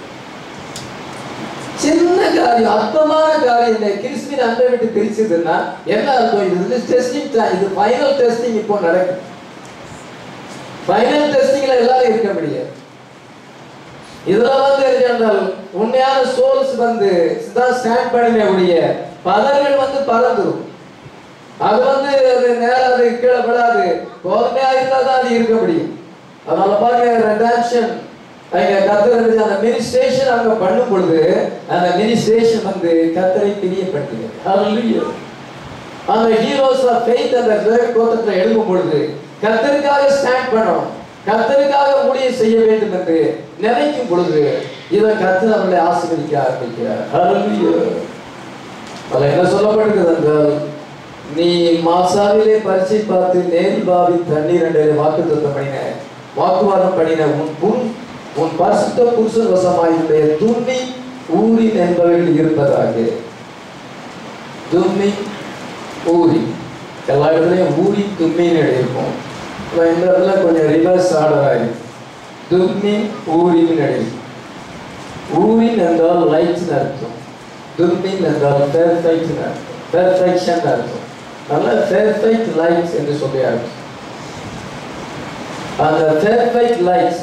சின்ன காரியம், அற்பமான காரியம் இந்த கிறிஸ்துவின் அன்பை விட்டு பிரிச்சதுன்னா என்ன அர்த்தம்? இது டெஸ்டிங் டைம். இது ஃபைனல் டெஸ்டிங் இப்போ நடக்கும். ஃபைனல் டெஸ்டிங்ல எல்லாரும் இருக்க முடியாது. இதுல வந்து என்றால் உண்மையான சோல்ஸ் வந்து ஸ்டாண்ட் பண்ணினவுடைய பதர்கள் வந்து பறந்துடும். அது வந்து அது நேரம் அது கீழே விடாது. பொறுமையா இருந்தா தான் அது இருக்க முடியும். அதனால பாருங்க ரெடாம்ஷன் அங்க கர்த்தர் அந்த மினிஸ்ட்ரேஷன் அங்க பண்ணும் பொழுது அந்த மினிஸ்ட்ரேஷன் வந்து கர்த்தரை பிரியப்பட்டது. ஹல்லேலூயா. அந்த ஹீரோஸ் ஆஃப் ஃபெய்த் அந்த கோத்திரத்துல எழுதும் பொழுது கர்த்தருக்காக ஸ்டாண்ட் பண்ணணும், கர்த்தருக்காக ஊழியம் செய்ய வேண்டும் என்று நினைக்கும் பொழுது இதை கர்த்தர் அவர்களை ஆசீர்வதிக்க ஆரம்பிக்கிறார். ஹல்லேலூயா. அதுல என்ன சொல்லப்படுகிறது என்றால் நீ மாசாவிலே பரிசை பார்த்து நேரிபாவி தண்ணீர் ரெண்டிலே வாக்குத்தத்தம் பண்ணின வாக்குவாதம் பண்ணின உன் புன் உன் பரிசுத்த புருஷன் வசமாயுடைய தும்மி ஊரின் என்பவர்கள் இருப்பதாக. தும்மி ஊரி எல்லா இடத்துலையும் ஊரி தும்மின்னு எழுதியிருக்கும். இந்த இடத்துல கொஞ்சம் ரிவர்ஸ் ஆர்டர் ஆகிடும். தும்மி ஊரின்னு எழுதியிருக்கும். ஊரின் என்றால் லைட்ஸ் அர்த்தம், தும்மின் என்றால் பெர்ஃபெக்ட் அர்த்தம், பெர்ஃபெக்ஷன் அர்த்தம். நல்ல பெர்ஃபெக்ட் லைட்ஸ் என்று சொல்லி அர்த்தம். அந்த perfect lights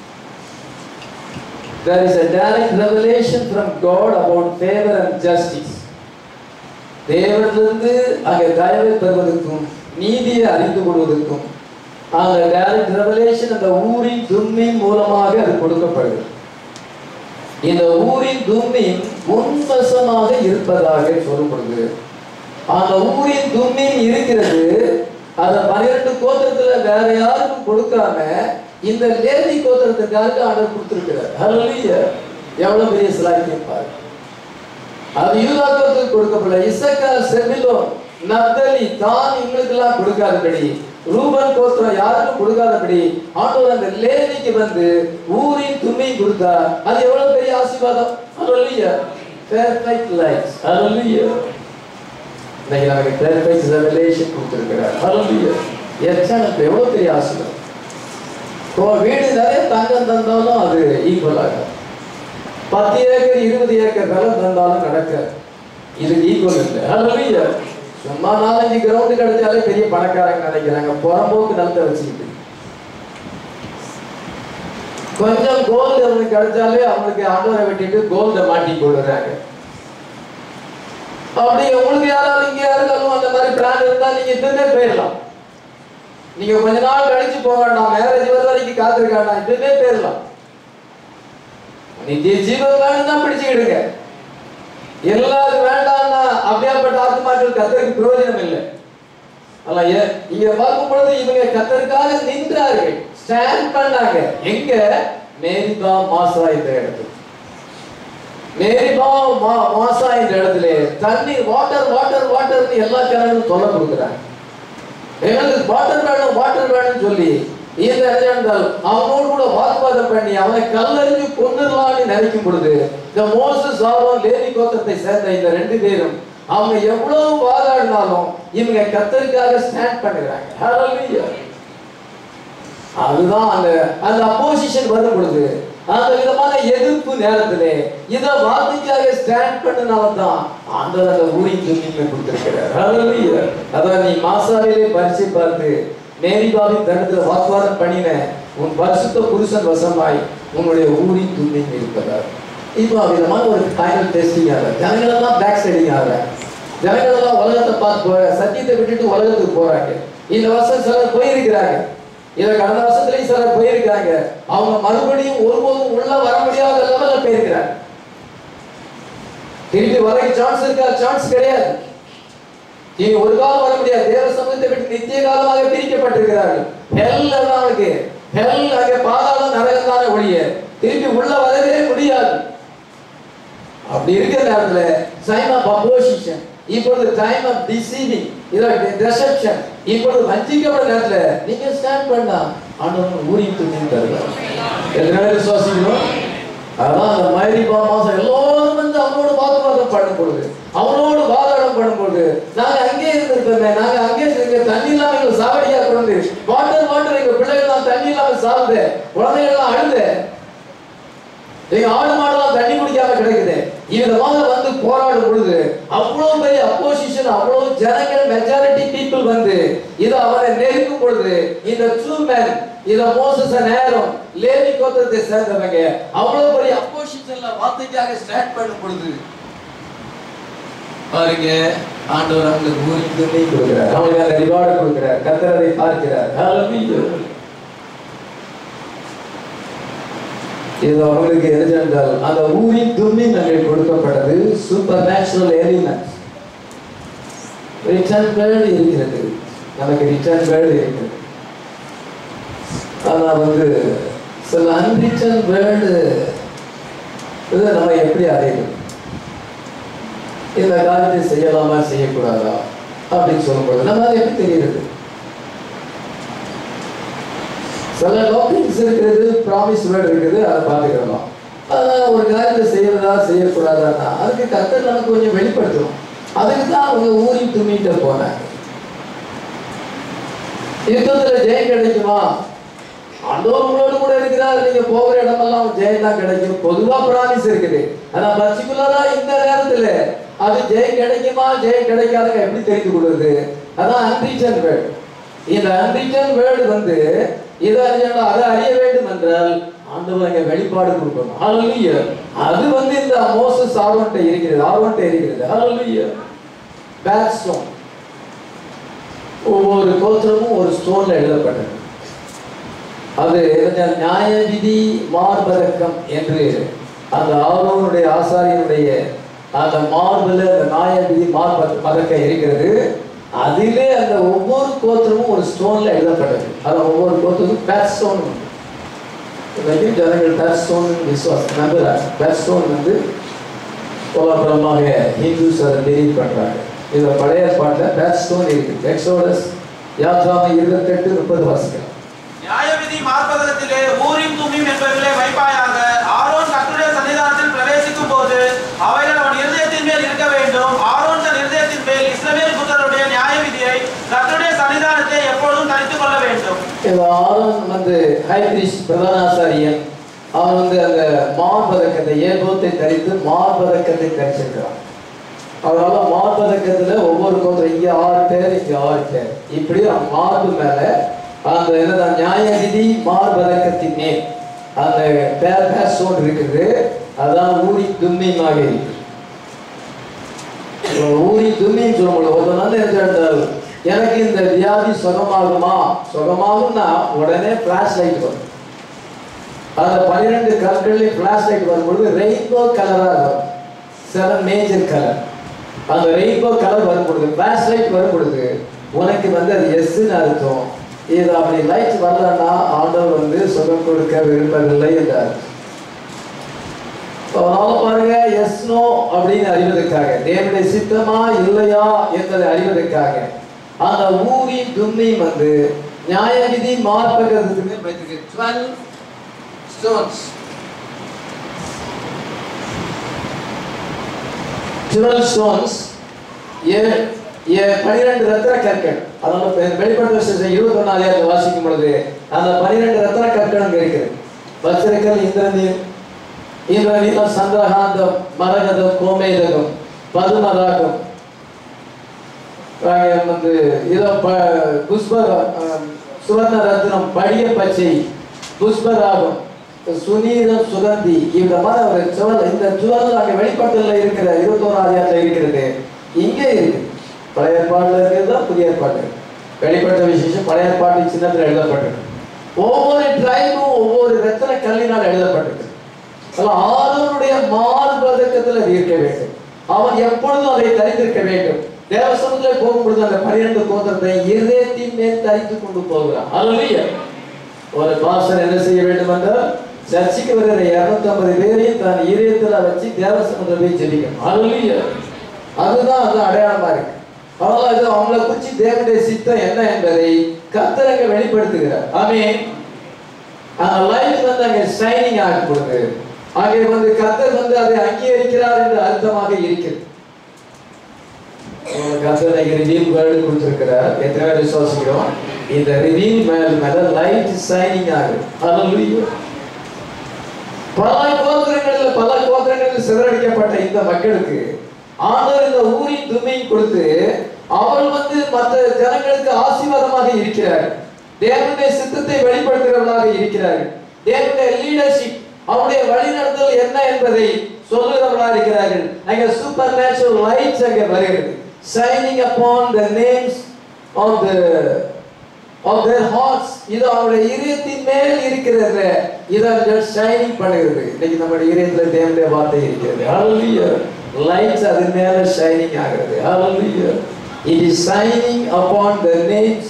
there is a direct revelation from God about favor and justice. தேவனிலிருந்து அங்கே தயவை பெறுவதற்கும் நீதியை அறிந்து கொள்வதற்கும் அந்த டைரக்ட் ரெவலேஷன் அந்த ஊரின் தும்மின் மூலமாக அது கொடுக்கப்படுது. இந்த ஊரின் தும்மின் முன்வசமாக இருப்பதாக சொல்லப்படுது. அந்த ஊரின் தும்மின் இருக்கிறது. அந்த பன்னிரண்டு கோத்திரத்துல வேற யாருக்கும் கொடுக்காம இந்த லேவி கோத்திரத்துக்காக ஆர்டர் கொடுத்திருக்கிறார். ஹல்லேலூயா. எவ்வளவு பெரிய சிலாக்கியம் பாரு. அது யூதா கோத்திரத்துக்கு கொடுக்கப்படல. இசக்கார், செபுலோன், நப்தலி, தான் இவங்களுக்கெல்லாம் கொடுக்காதபடி, ரூபன் கோத்திரம் யாருக்கும் கொடுக்காதபடி ஆண்டவர் அந்த லேவிக்கு வந்து ஊரின் தும்மி கொடுத்தா அது எவ்வளவு பெரிய ஆசீர்வாதம். ஹல்லேலூயா. Perfect life. ஹல்லேலூயா. இன்னைக்கு நமக்கு பெர்ஃபெக்ட் ரெவலேஷன் கொடுத்திருக்கிறார். ஹல்லேலூயா. எச்சனத்து எவ்வளவு பெரிய ஆசீர்வாதம். வீடு நிறைய தங்கம் தந்தாலும் அது ஈக்குவல் ஆகும். பத்து ஏக்கர் இருபது ஏக்கர் நிலம் தந்தாலும் நடக்க இதுக்கு ஈக்குவல் இல்லை. ஹல்லேலூயா. சும்மா நாலஞ்சு கிரவுண்டு கிடைச்சாலே பெரிய பணக்காரங்க நினைக்கிறாங்க. புறம்போக்கு நிலத்தை வச்சுக்கிட்டு கொஞ்சம் கோல்டு அவங்களுக்கு கிடைச்சாலே அவங்களுக்கு ஆண்டவரை வெட்டிட்டு கோல்டை மாட்டி கொள்ளுறாங்க. அப்படி உங்களுக்கு யாராவது இங்க யாருக்காலும் அந்த மாதிரி பிளான் இருந்தா நீங்க இதுன்னே போயிடலாம். நீங்க கொஞ்ச நாள் கழிச்சு போக வேண்டாம், மேரேஜ் வர வரைக்கும் காத்திருக்க வேண்டாம், இதுன்னே போயிடலாம். நித்திய ஜீவன் தான் பிடிச்சுக்கிடுங்க. எல்லாரும் வேண்டாம்னா அப்படியாப்பட்ட ஆத்மாக்கள் கத்தருக்கு பிரயோஜனம் இல்லை. அல்ல இங்க பார்க்கும் பொழுது இவங்க கத்தருக்காக நின்றார்கள், ஸ்டாண்ட் பண்ணாங்க. எங்க? மேரிபா மாசா இந்த இடத்துல. மேரிபா மாசா இந்த இடத்துல தண்ணீர் வாட்டர் வாட்டர் வாட்டர் எல்லா கிணறும் தொலை கொடுக்குறாங்க. எங்களுக்கு வாட்டர் வேணும் வாட்டர் வேணும்னு சொல்லி இந்த இடங்கள் அவனோடு கூட வாக்குவாதம் பண்ணி அவனை கல்லறிஞ்சு கொன்னுடலாம்னு நினைக்கும் பொழுது இந்த மோசஸ் ஆரோன் லேவி கோத்திரத்தை சேர்ந்த இந்த ரெண்டு பேரும் அவங்க எவ்வளவு வாதாடினாலும் இவங்க கர்த்தருக்காக ஸ்டாண்ட் பண்ணுகிறாங்க. ஹல்லேலூயா. அதுதான் அந்த அந்த அப்போசிஷன் வரும் பொழுது அந்த விதமான எதிர்ப்பு நேரத்திலே இத வார்த்தைக்காக ஸ்டாண்ட் பண்ணனால்தான் ஆண்டவர் அந்த ஊரின் துணிமை கொடுத்திருக்கிறார். ஹல்லேலூயா. அதான் நீ மாசாவிலே பரிசை பார்த்து மேரிபாவின் தண்டத்துல வாக்குவாதம் பண்ணின உன் பரிசுத்த புருஷன் வசமாய் உன்னுடைய ஊரின் துணிமை இருப்பதார். இப்போ விதமான ஒரு ஃபைனல் டெஸ்டிங் ஆக ஜனங்களெல்லாம் பேக் சைடிங் ஆக ஜனங்களெல்லாம் உலகத்தை பார்த்து போற சத்தியத்தை விட்டுட்டு உலகத்துக்கு போறாங்க. இந்த வருஷம் சிலர் போயிருக்கிறாங்க. இதை கடந்த வருஷத்துலயும் சிலர் போயிருக்காங்க. அவங்க மறுபடியும் ஒருபோதும் உள்ள வர முடியாத லெவல்ல போயிருக்கிறாங்க. திருப்பி வர சான்ஸ் இருக்கா? சான்ஸ் கிடையாது. நீங்க ஒரு காலம் வர முடியாது. தேவ சமூகத்தை விட்டு நித்திய காலமாக பிரிக்கப்பட்டிருக்கிறார்கள். ஹெல் அவனுக்கு ஹெல் அங்கே பாதாளம் நரகத்தான ஒழிய திருப்பி உள்ள வரவே முடியாது. அப்படி இருக்கிற நேரத்துல டைம் ஆஃப் அப்போசிஷன், இப்பொழுது டைம் ஆஃப் டிசீவிங், டிசெப்ஷன், இப்பொழுது வஞ்சிக்கப்பட்ட நேரத்துல நீங்க ஸ்டாண்ட் பண்ணா ஆண்டவன் ஊரின் துணி தருவார். எத்தனை பேர் விசுவாசிக்கணும்? அதான் அந்த மரிபா மாசம் எல்லாரும் வந்து அவனோட வாக்குவாதம் பண்ணும் பொழுது, அவனோட வாதாடம் பண்ணும் பொழுது, நாங்க அங்கே இருந்திருக்கோமே, நாங்க அங்கே இருக்க தண்ணி இல்லாம எங்க சாவடியா கொண்டு வாட்டர் வாட்டர் எங்க பிள்ளைகள் தண்ணி இல்லாம சாவுது, குழந்தைகள் எல்லாம் அழுது, எங்க ஆடு மாடெல்லாம் தண்ணி குடிக்காம கிடைக்குது. இவ்விதமாக வந்து போராடும் பொழுது அவ்வளவு பெரிய அப்போசிஷன், அவ்வளவு ஜனங்கள், மெஜாரிட்டி பீப்புள் வந்து இதை அவனை நெருக்கும் பொழுது இந்த ட்ரூ மேன், இத மோசஸ் நேரம் லேவி கோத்திரத்தை சேர்ந்தவங்க அவ்வளவு பெரிய அப்போசிஷன்ல வார்த்தைக்காக ஸ்டாண்ட் பண்ணும் பொழுது பாருங்க, ஆண்டவர் அவங்களுக்கு ஊரின் துணை கொடுக்கிறார், அவங்களுக்கு அந்த ரிவார்டு கொடுக்கிறார், கர்த்தர் அதை பார்க்கிறார். ஹல்லேலூயா. இது அவங்களுக்கு எதிர்த்தால் அந்த ஊரின் துணி நாங்கள் கொடுக்கப்பட்டது super natural elements. Return word இருக்கிறது, நமக்கு ரிட்டர்ன் வேர்டு இருக்கிறது. ஆனா வந்து சில அன்ரிட்டர்ன் வேர்டு இதை நம்ம எப்படி அடையணும், இந்த காரியத்தை செய்யலாமா செய்யக்கூடாதா அப்படின்னு சொல்லும்போது நம்ம அதை எப்படி தெரியுது? சில டாபிக்ஸ் இருக்கிறது, ப்ராமிஸ் வேர்டு இருக்குது, அதை பார்த்துக்கலாம். அதனால ஒரு காரியத்தை செய்யறதா செய்யக்கூடாதான்னா அதுக்கு கர்த்தர் நமக்கு கொஞ்சம் வெளிப்படுத்தணும். அதுக்கு தான் அவங்க ஊரின் துணிட்ட போனாங்க. யுத்தத்துல ஜெயம் கிடைக்குமா? ஆண்டவர் உங்களோடு கூட இருக்கிறார், நீங்க போகிற இடமெல்லாம் ஜெயம் தான் கிடைக்கும். பொதுவா ப்ராமிஸ் இருக்குது. ஆனா பர்டிகுலரா இந்த நேரத்துல அது ஜெயம் கிடைக்குமா ஜெயம் கிடைக்காதுங்க எப்படி தெரிந்து கொள்வது? அதான் அன்ரிட்டன் வேர்டு. இந்த அன்ரிட்டன் வேர்டு வந்து இதை அதை அறிய வேண்டும் என்றால் ஆண்டவர் அங்கே வெளிப்பாடு கொடுக்கணும். ஹல்லேலூயா. அது வந்து இந்த மோசஸ் ஆரோன்ட்ட இருக்கிறது, ஆரோன்ட்ட இருக்கிறது. ஹல்லேலூயா. பேக் ஸ்டோன், ஒவ்வொரு கோத்திரமும் ஒரு ஸ்டோன்ல எழுதப்பட்டது. அது நியாயவிதி மார்பதக்கம் என்று அந்த ஆரோனுடைய ஆசாரியனுடைய அந்த மார்பில் அந்த நியாயவிதி மார்ப பதக்கம் இருக்கிறது. அதிலே அந்த ஒவ்வொரு கோத்திரமும் ஒரு ஸ்டோன்ல எழுதப்பட்டது. அது ஒவ்வொரு கோத்திரமும் பேக் ஸ்டோன். ஜனங்கள் பேக் ஸ்டோன் விசுவாசம் நம்புறாங்க. பேக் ஸ்டோன் வந்து கோலாபுரமாக ஹிந்துஸ் அதை டெலிட் பண்றாங்க. இதுல பழைய பாட்டில் பேக் ஸ்டோன் இருக்கு. எக்ஸோடஸ் யாத்ராம இருபத்தி எட்டு முப்பது வாசிக்கலாம். நியாயவிதி மார்பதகத்திலே ஊரீம் தும்மீம் என்பவைகளை வைப்பாயாக. ஆரோன் கர்த்தருடைய சன்னிதானத்தில் பிரவேசிக்கும் போது அவைகள் அவன் இருதயத்தின் மேல் இருக்க வேண்டும். ஆரோன் தன் இருதயத்தின் மேல் இஸ்ரவேல் புத்திரருடைய நியாயவிதியை கர்த்தருடைய சன்னிதானத்தை எப்பொழுதும் தரித்துக் கொள்ள வேண்டும். இது ஆரோன் வந்து ஹை பிரீஸ்ட் பிரதான ஆசாரியன். அவன் வந்து அந்த மார்பதக்கத்தை ஏபோத்தை தரித்து மார்பதக்கத்தை தரிச்சிருக்கிறான். அதனால மார்பதக்கத்துல ஒவ்வொரு கோத்திரம் இங்க ஆறு பேர், இங்க ஆறு பேர், இப்படி மார்பு மேல அந்த என்னதான் நியாயவிதி மார்பதக்கத்தின் மேல் அந்த பேர் பேர் ஸ்டோன் இருக்குது. அதான் ஊரி தும்மியமாக இருக்கு. ஊரி தும்மின்னு சொல்லும்போது ஒருத்தர் வந்து என்ன, எனக்கு இந்த வியாதி சுகமாகுமா? சுகமாகும்னா உடனே பிளாஷ் லைட் வரும். அந்த பன்னிரெண்டு கலர்களையும் பிளாஷ் லைட் வரும்பொழுது ரெயின்போ கலராக வரும். Seven major colour. அந்த ரெயின்போ கலர் வரும் பொழுது, பிளாஷ் லைட் வரும் பொழுது உனக்கு வந்து அது எஸ்ன்னு அர்த்தம். இது அப்படி லைட் வரலன்னா ஆண்டவர் வந்து சுகம் கொடுக்க விரும்பவில்லை என்றார். பாருங்க, எஸ் நோ அப்படின்னு அறிவதற்காக, தேவனுடைய சித்தமா இல்லையா என்பதை அறிவதற்காக அந்த ஊரி தும்மி வந்து நியாயவிதி மார்பகத்துக்கு பன்னிரண்டு ஸ்டோன்ஸ் பன்னிரண்டு ஸ்டோன்ஸ் பனிரெண்டு ரத்ன கற்கள். அதனால வெளிப்பட்ட வருஷம் இருபத்தி ஒன்னாவது வாசிக்கும் பொழுது அந்த பனிரெண்டு ரத்ன கற்கள் அங்க இருக்குது. வச்சிருக்கல் இந்திரநீர், இந்திரநீலம், சந்திரகாந்தம், மரகதம், கோமேதகம், பதுமராகம், வந்து இதோ புஷ்ப சுவர்ண ரத்னம், படிய பச்சை, புஷ்பராகம், சுனீரம், சுகந்தி, இந்த மாதிரி ஒரு சுவல், இந்த சுவல் அங்கே வெளிப்பாட்டில் இருக்கிற இருபத்தி ஓராவது இருக்கிறது. இங்கே இருக்கு. பழைய ஏற்பாடுல இருக்கிறது தான் புதிய ஏற்பாடு. வெளிப்பட்ட விசேஷம் பழைய ஏற்பாட்டு சின்னத்தில் எழுதப்பட்டது. ஒவ்வொரு டிரைபும் ஒவ்வொரு ரத்தின கல்லினால் எழுதப்பட்டிருக்கு. ஆரோனுடைய மார்பதக்கத்தில் அது இருக்க வேண்டும். அவன் எப்பொழுதும் அதை தரித்திருக்க வேண்டும். தேவசனத்திலே போகும்பொழுது அந்த பன்னிரண்டு கோத்திரத்தை இதயத்தின் மேல் தரித்து கொண்டு போகிறான். அல்லேலூயா. ஒரு பாஸ்டர் என்ன செய்ய வேண்டும் என்றால் சர்ச்சைக்கு வருகிற இருநூத்தி ஐம்பது பேரையும் தான் இதயத்தில் வச்சு தேவசனத்தில் போய் ஜெபிக்கணும். அல்லேலூயா. அதுதான் அது அடையாளமா இருக்கு. அதனால இது அவங்களை குறிச்சு தேவனுடைய சித்தம் என்ன என்பதை கர்த்தர் அங்க வெளிப்படுத்துகிறார். ஆமென். அந்த லைட் வந்து அங்கே ஷைனிங் ஆகும் பொழுது அங்கே வந்து கர்த்தர் வந்து அதை அங்கீகரிக்கிறார் என்று அர்த்தமாக இருக்கிறது. கர்த்தர் ரிவீல் வேர்டு கொடுத்திருக்கிறார். எத்தனை பேர் விசுவாசிக்கிறோம்? இந்த ரிவீல் வேர்டு மேல லைட் ஷைனிங் ஆகும். அல்லேலூயா. பல கோத்திரங்களில் பல கோத்திரங்களில் சிதறடிக்கப்பட்ட இந்த மக்களுக்கு ஆண்டவர் இந்த ஊரின் துமையை கொடுத்து அவர்கள் வந்து மற்ற ஜனங்களுக்கு ஆசீர்வாதமாக இருக்கிறார்கள். தேவனுடைய சித்தத்தை வெளிப்படுத்துகிறவர்களாக இருக்கிறார்கள். தேவனுடைய லீடர்ஷிப் அவருடைய வழிநடத்தல் என்ன என்பதை சொல்லுகிறவர்களாக இருக்கிறார்கள். அங்கே சூப்பர் நேச்சுரல் லைட்ஸ் அங்கே வருகிறது. shining upon the names of the of their hearts. இது அவருடைய இதயத்தின் மேல் இருக்கிறது. இதை ஷைனிங் பண்ணுகிறது. இன்னைக்கு நம்முடைய இதயத்தில் தேவனுடைய வார்த்தை இருக்கிறது. ஹalleluya. லைட்ஸ் அது மேல ஷைனிங் ஆகிறது. ஹalleluya. It is shining upon the names,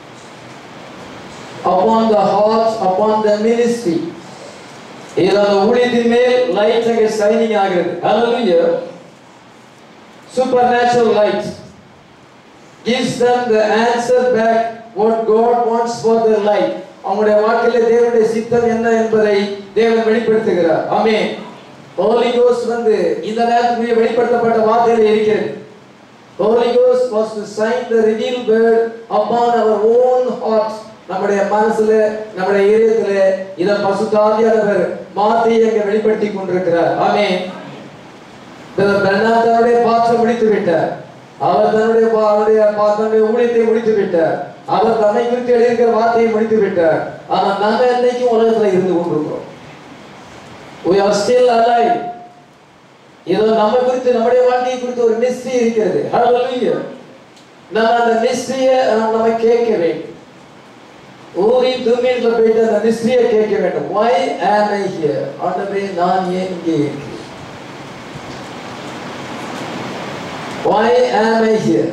upon the hearts, upon the ministry. இது அந்த ஊழியத்தின் மேல் லைட்ஸ் அங்கே ஷைனிங் ஆகிறது. ஹalleluya. Supernatural light gives them the answer back what God wants for their life. அவங்களுடைய வாழ்க்கையில தேவனுடைய சித்தம் என்ன என்பதை தேவன் வெளிப்படுத்துகிறார். ஆமென். Holy Ghost வந்து இந்த நேரத்தில் வெளிப்படுத்தப்பட்ட வார்த்தையில இருக்கிறது. Holy Ghost was to sign the revealed word upon our own hearts. நம்முடைய மனசுல நம்முடைய இதயத்தில இத பரிசுத்த ஆவியானவர் வார்த்தையை அங்கே வெளிப்படுத்தி கொண்டிருக்கிறார். ஆமென். தன்னுடைய பாத்திரம் முடித்து விட்டார். அவர் தன்னுடைய தன்னுடைய ஊழியத்தை முடித்து விட்டார். அவர் தன்னை குறித்து எழுதியிருக்கிற வார்த்தையை முடித்து விட்டார். ஆனால் நாங்கள் என்னைக்கும் உலகத்துல இருந்து கொண்டிருக்கிறோம். We are still alive. ஏதோ நம்ம குறித்து நம்முடைய வாழ்க்கையை குறித்து ஒரு மிஸ்ட்ரி இருக்கிறது. ஹalleluya. நாம் அந்த மிஸ்ட்ரியை நம்ம கேட்க வேண்டும். ஊரின் துமியில போயிட்டு அந்த மிஸ்ட்ரியை கேட்க வேண்டும். Why am I here? ஆண்டவரே நான் ஏன் இங்கே இருக்கிறேன்? Why am I here?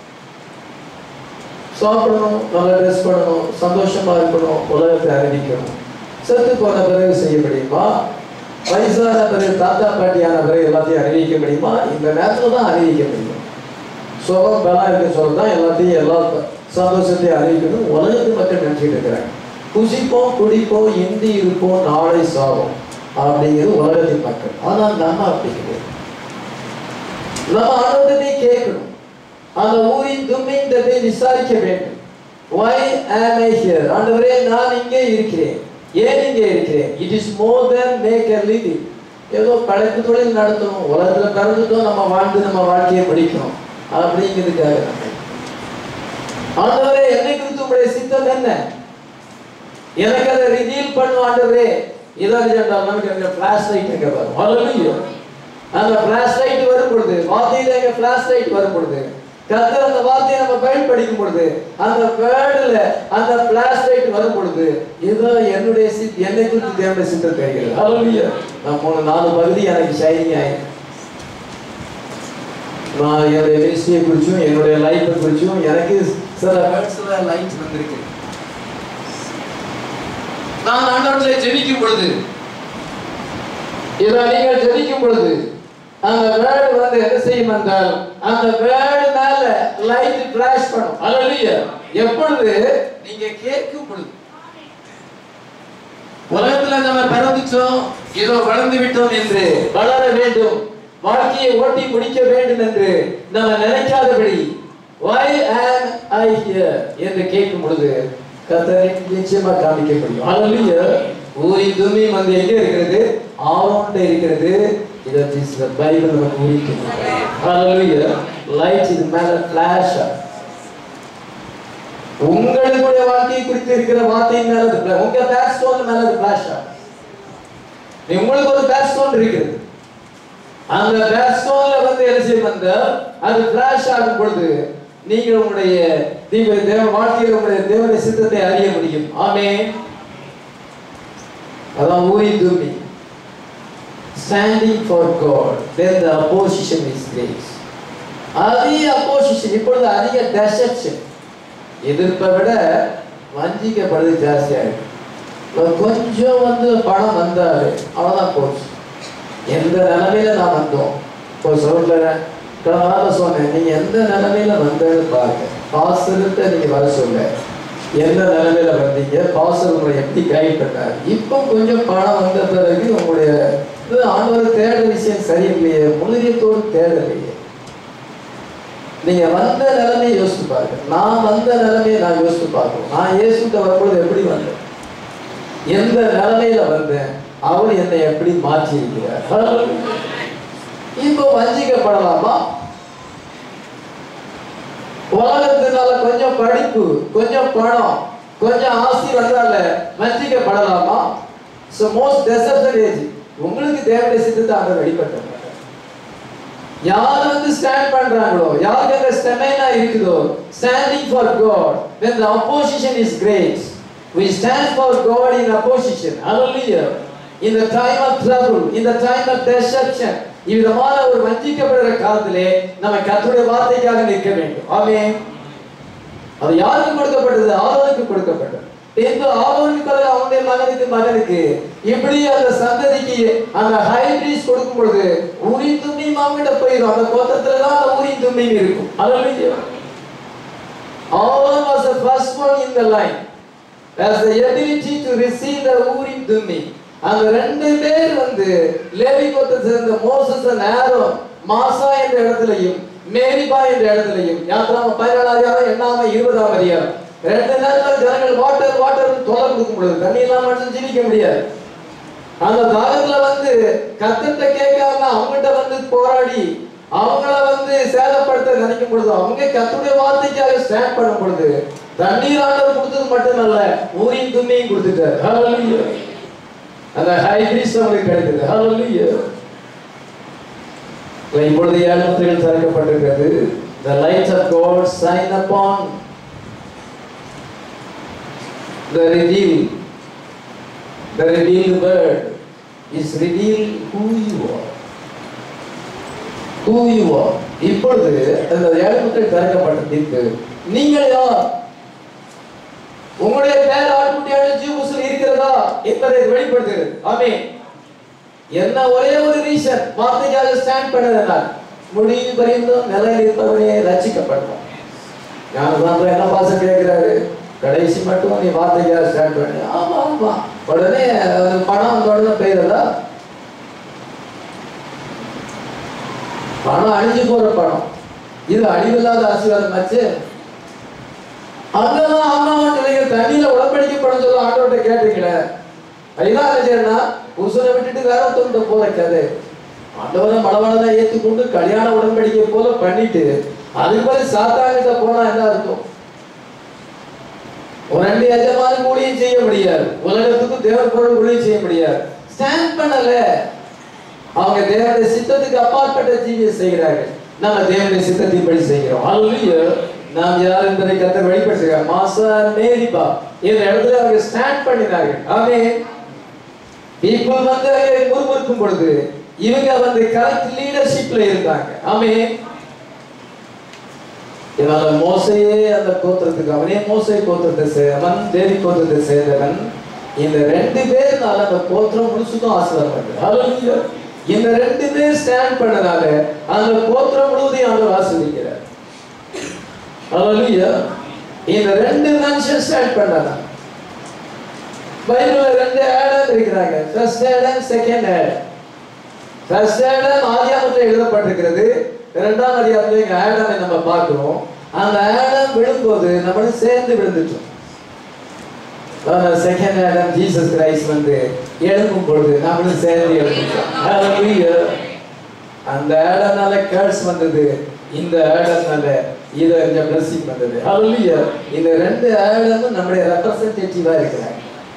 சாப்பிடணும், நல்ல ட்ரெஸ் பண்ணணும், சந்தோஷமா இருக்கணும், உலகத்தை அறிவிக்கணும். செத்து போன பிறகு செய்ய முடியுமா? வயசான பிறகு தாத்தா பாட்டியான பிறகு எல்லாத்தையும் அறிவிக்க முடியுமா? இந்த நேரத்தில் தான் அறிவிக்க முடியும். சுகம் பலம் இருக்க சொல்லதான் எல்லாத்தையும் எல்லா சந்தோஷத்தையும் அறிவிக்கணும். உலகத்து மக்கள் நினைச்சிட்டு இருக்கிறாங்க. குசிப்போம், குடிப்போம், இந்தி இருப்போம், நாளை சாவோம் அப்படிங்கிறது உலகத்தின் மக்கள். ஆனால் நம்ம அப்படி கிடையாது. நம்ம ஆண்டவரை கேட்கணும். அந்த ஊரின் தும்மின்றதை விசாரிக்க வேண்டும். Why am I here? ஆண்டவரே நான் இங்கே இருக்கிறேன். ஏன் இங்கே இருக்கிறேன்? It is more than make a living. ஏதோ படைப்பு தொழில் நடத்தணும், உலகத்துல பிறந்துட்டோம், நம்ம வாழ்ந்து நம்ம வாழ்க்கையை படிக்கணும் அப்படிங்கிறதுக்காக. ஆண்டவரே என்னை குறித்து உங்களுடைய சித்தம் என்ன? எனக்கு அதை ரிவீல் பண்ணும் ஆண்டவரே. இதான் நமக்கு அந்த ஃபிளாஷ் லைட் எங்க வரும். ஹalleluya. அந்த ஃபிளாஷ் லைட் வரும் பொழுது, வார்த்தையில எங்க ஃபிளாஷ் லைட் வரும் பொழுது, கர்த்தர் அந்த வார்த்தையை நம்ம பைபிள் படிக்கும் பொழுது, அந்த வேர்டுல அந்த ஃபிளாஷ் லைட் வரும் பொழுது, இதோ என்னுடைய சித் என்னை குறித்து தேவனுடைய சித்தம் தெரிகிறது. ஹalleluya. நான் போன நாலு பகுதி எனக்கு ஷைனிங் ஆயிடுச்சு. நான் என்னுடைய மினிஸ்ட்ரியை குறிச்சும் என்னுடைய லைஃப்பை குறிச்சும் எனக்கு சில வேர்ட்ஸ்ல லைட் வந்திருக்கு. நான் ஆண்டவரை ஜெபிக்கும் பொழுது, இதை நீங்கள் ஜெபிக்கும் பொழுது அந்த வேர்டு வந்து என்ன செய்யும் என்றால் அந்த வேர்டு மேல லைட் ஃபிளாஷ் பண்ணும். ஹalleluya. எப்பொழுது நீங்க கேட்கும் பொழுது, உலகத்துல நம்ம பிறந்துச்சோம், ஏதோ வளர்ந்து விட்டோம் என்று வளர வேண்டும், வாழ்க்கையை ஓட்டி முடிக்க வேண்டும் என்று நம்ம நினைக்காதபடி why am I here என்று கேட்கும் பொழுது கர்த்தரை நிச்சயமா காமிக்க முடியும். ஹalleluya. ஊரின் துமி வந்து எங்க இருக்கிறது? ஆரோன்ல இருக்கிறது. இது இஸ் தி பைபிள் நமக்கு உரிக்குது. ஹalleluya. லைட் இது மேல ஃபிளாஷ். உங்களுடைய வாழ்க்கையை குறித்து இருக்கிற வார்த்தையின் மேல உங்க பேக் ஸ்டோன் மேல ஃபிளாஷ். உங்களுக்கு ஒரு பேக் ஸ்டோன் இருக்குது. அந்த பேக் ஸ்டோன்ல வந்து என்ன செய்யும் என்றால் அது ஃபிளாஷ் ஆகும் பொழுது நீங்கள் உங்களுடைய தேவ வாழ்க்கையில் உங்களுடைய தேவனுடைய சித்தத்தை அறிய முடியும். ஆமென். அதான் ஊரின் தும்மி. Standing for God, then the opposition is great. அதிக opposition, இப்பொழுது அதிக deception, எதிர்ப்பை விட வஞ்சிக்கப்படுது ஜாஸ்தியாயிருக்கு. கொஞ்சம் வந்து பணம் வந்தாரு அவ்வளோதான் போச்சு. எந்த நிலைமையில நான் வந்தோம் இப்போ சொல்றேன், சொன்னேன் நீங்க எந்த நிலைமையில வந்தேன்னு பாருங்க. பாஸ்டர்கிட்ட நீங்க வர சொல்ல எந்த நிலைமையில வந்தீங்க, பாஸ்டர் உங்களை எப்படி கைட் பண்ணாரு. இப்போ கொஞ்சம் பணம் வந்த பிறகு உங்களுடைய ஆண்டவர் தேட விஷயம் சரியில்லையே, முழுதியத்தோடு தேடலையே. நீங்க வந்த நிலைமையை யோசித்து பாருங்க. நான் வந்த நிலைமையை நான் யோசித்து பார்க்கணும். நான் இயேசுட்ட வரும்பொழுது எப்படி வந்தேன், எந்த நிலைமையில வந்தேன், அவர் என்னை எப்படி மாற்றி இருக்கிறார். இப்போ வஞ்சிக்கப்படலாமா? உலகத்தினால கொஞ்சம் படிப்பு, கொஞ்சம் பணம், கொஞ்சம் ஆசி வந்தால வஞ்சிக்கப்படலாமா? So most deception age உங்களுக்கு தேவனுடைய சித்தத்தை அவர் வெளிப்படுத்த யார் வந்து ஸ்டாண்ட் பண்றாங்களோ, யாருக்கு அந்த ஸ்டெமைனா இருக்குதோ, standing for God, when the opposition is great, we stand for God in opposition. Hallelujah. In the time of trouble, in the time of deception, இவ்விதமான ஒரு வஞ்சிக்கப்படுகிற காலத்திலே நம்ம கர்த்தருடைய வார்த்தைக்காக நிற்க வேண்டும். ஆமென். அது யாருக்கு கொடுக்கப்பட்டது? ஆரோனுக்கு கொடுக்கப்பட்டது. இந்த ஆரோனுக்கு அவனுடைய மகனுக்கு மகனுக்கு இப்படி அந்த சந்ததிக்கு அந்த ஹைபிரிட் கொடுக்கும் பொழுது ஊரின் தும்மியும் அவங்கிட்ட போயிடும். அந்த கோத்திரத்துல தான் அந்த ஊரின் தும்மியும் இருக்கும். Hallelujah. Aaron was the first one in the line as the ability to receive the ஊரின் தும்மி. அந்த ரெண்டு பேர் வந்து லேவி கோத்திரத்தை சேர்ந்த மோசஸ் and ஆரோன் மாசா என்ற இடத்திலையும் மேரிபா என்ற இடத்திலையும் யாத்திராம பதினாலாம் அதிகாரம் எண்ணாம இருபதாம் அதிகாரம் ரெண்டு நேரத்தில் ஜனங்கள் வாட்டர் வாட்டர் தொலை கொடுக்கும் பொழுது தண்ணி இல்லாம மனுஷன் ஜீவிக்க முடியாது. அந்த தாகத்துல வந்து கர்த்தர்ட்ட கேட்காம அவங்ககிட்ட வந்து போராடி அவங்கள வந்து சேதப்படுத்த நினைக்கும் பொழுது அவங்க கர்த்தருடைய வார்த்தைக்காக ஸ்டாண்ட் பண்ணும் பொழுது தண்ணீர் ஆண்டவர் கொடுத்தது மட்டுமல்ல ஊரின் தும்மியும் கொடுத்துட்டார். ஹalleluya. அந்த ஹைபிரிட் அவங்களுக்கு கிடைத்தது. ஹalleluya. இப்பொழுது ஏழு முத்திரைகள் திறக்கப்பட்டிருக்கிறது. The light of God shine upon the revealed. The revealed word is revealed who you are. Who you are. இப்பொழுது அந்த ஏழு முத்திரைகள் திறக்கப்பட்டிருக்கு. நீங்கள் யார்? உங்களுடைய பேர் ஆட்டுக்குட்டியான ஜீவஸில் இருக்கிறதா என்பதை வெளிப்படுத்துகிறது. ஆமென். என்ன ஒரே ஒரு ரீசன் வார்த்தைக்காக ஸ்டாண்ட் பண்ணதுனால் முடிவு பரிந்தும் நிலையில் இருப்பவனே ரட்சிக்கப்படணும். ஞானசாந்தம் என்ன பாசம் கேட்கிறாரு, கடைசி மட்டும் நீ வார்த்தைக்காக ஸ்டாண்ட் பண்ணு. ஆமா ஆமா உடனே பணம் உடனே பெய்ததா? பணம் அழிஞ்சு போற பணம், இது அழிவில்லாத ஆசீர்வாதம் ஆச்சு. அங்கதான் அம்மாவன் நிலைகள் தண்ணியில உடம்படிக்கப்படும் சொல்ல ஆண்டவர்கிட்ட கேட்டீங்களே, அதுதான் நினைச்சேன்னா புருஷனை விட்டுட்டு வேற தொண்ட போற கதை. ஆண்டவரை மலவளதான் ஏற்றுக்கொண்டு கல்யாண உடன்படிக்கை போல பண்ணிட்டு அதுக்கு பிறகு சாத்தாங்கிட்ட போனா என்ன அர்த்தம்? ஒரு ரெண்டு எஜமான ஊழியம் செய்ய முடியாது, உலகத்துக்கும் தேவன் பொருள் ஊழியம் செய்ய முடியாது. ஸ்டாண்ட் பண்ணல. அவங்க தேவனுடைய சித்தத்துக்கு அப்பாற்பட்ட ஜீவியம் செய்கிறார்கள். நம்ம தேவனுடைய சித்தத்தின்படி செய்கிறோம். ஹalleluya. நாம் யார் என்பதை கர்த்தர் வெளிப்படுத்துகிறார். மாசா மேரிபா இந்த இடத்துல அவங்க ஸ்டாண்ட் பண்ணினார்கள். ஆமென். பீப்புள் வந்து முறுமுறுக்கும் பொழுது இவங்க வந்து கரெக்ட் லீடர்ஷிப்ல இருந்தாங்க. ஆமென். இதனால மோசையே அந்த கோத்திரத்துக்கு அவனே மோசை கோத்திரத்தை சேர்ந்தவன், தேவி கோத்திரத்தை சேர்ந்தவன். இந்த ரெண்டு பேர்னால அந்த கோத்திரம் முழுசுக்கும் ஆசீர்வாதம். ஹalleluya. இந்த ரெண்டு பேர் ஸ்டாண்ட் பண்ணனால அந்த கோத்திரம் முழுவதையும் அவர் ஆசீர்வதிக்கிறார். ஹalleluya. இந்த ரெண்டு மனுஷன் ஸ்டாண்ட் பண்ணாங்க. பைபிள்ல ரெண்டு ஆடம் இருக்கிறாங்க. First Adam, second Adam. First Adam ஆதியாகமத்தில் எழுதப்பட்டிருக்கிறது. இரண்டாம் அதிகாரத்துல இங்க ஆடமை நம்ம பார்க்கிறோம். அந்த ஆடம் விழும்போது நம்மளும் சேர்ந்து விழுந்துட்டோம். செகண்ட் ஆடம் ஜீசஸ் கிரைஸ்ட் வந்து எழும்பும் பொழுது நம்மளும் சேர்ந்து எழுந்துட்டோம். ஹalleluya. அந்த ஆடம்னால கர்ஸ் வந்தது, இந்த ஆடம்னால இது இந்த பிளஸிங் வந்தது. ஹalleluya. இந்த ரெண்டு ஆடமும் நம்முடைய ரெப்ரசன்டேட்டிவா இருக்கிறாங்க.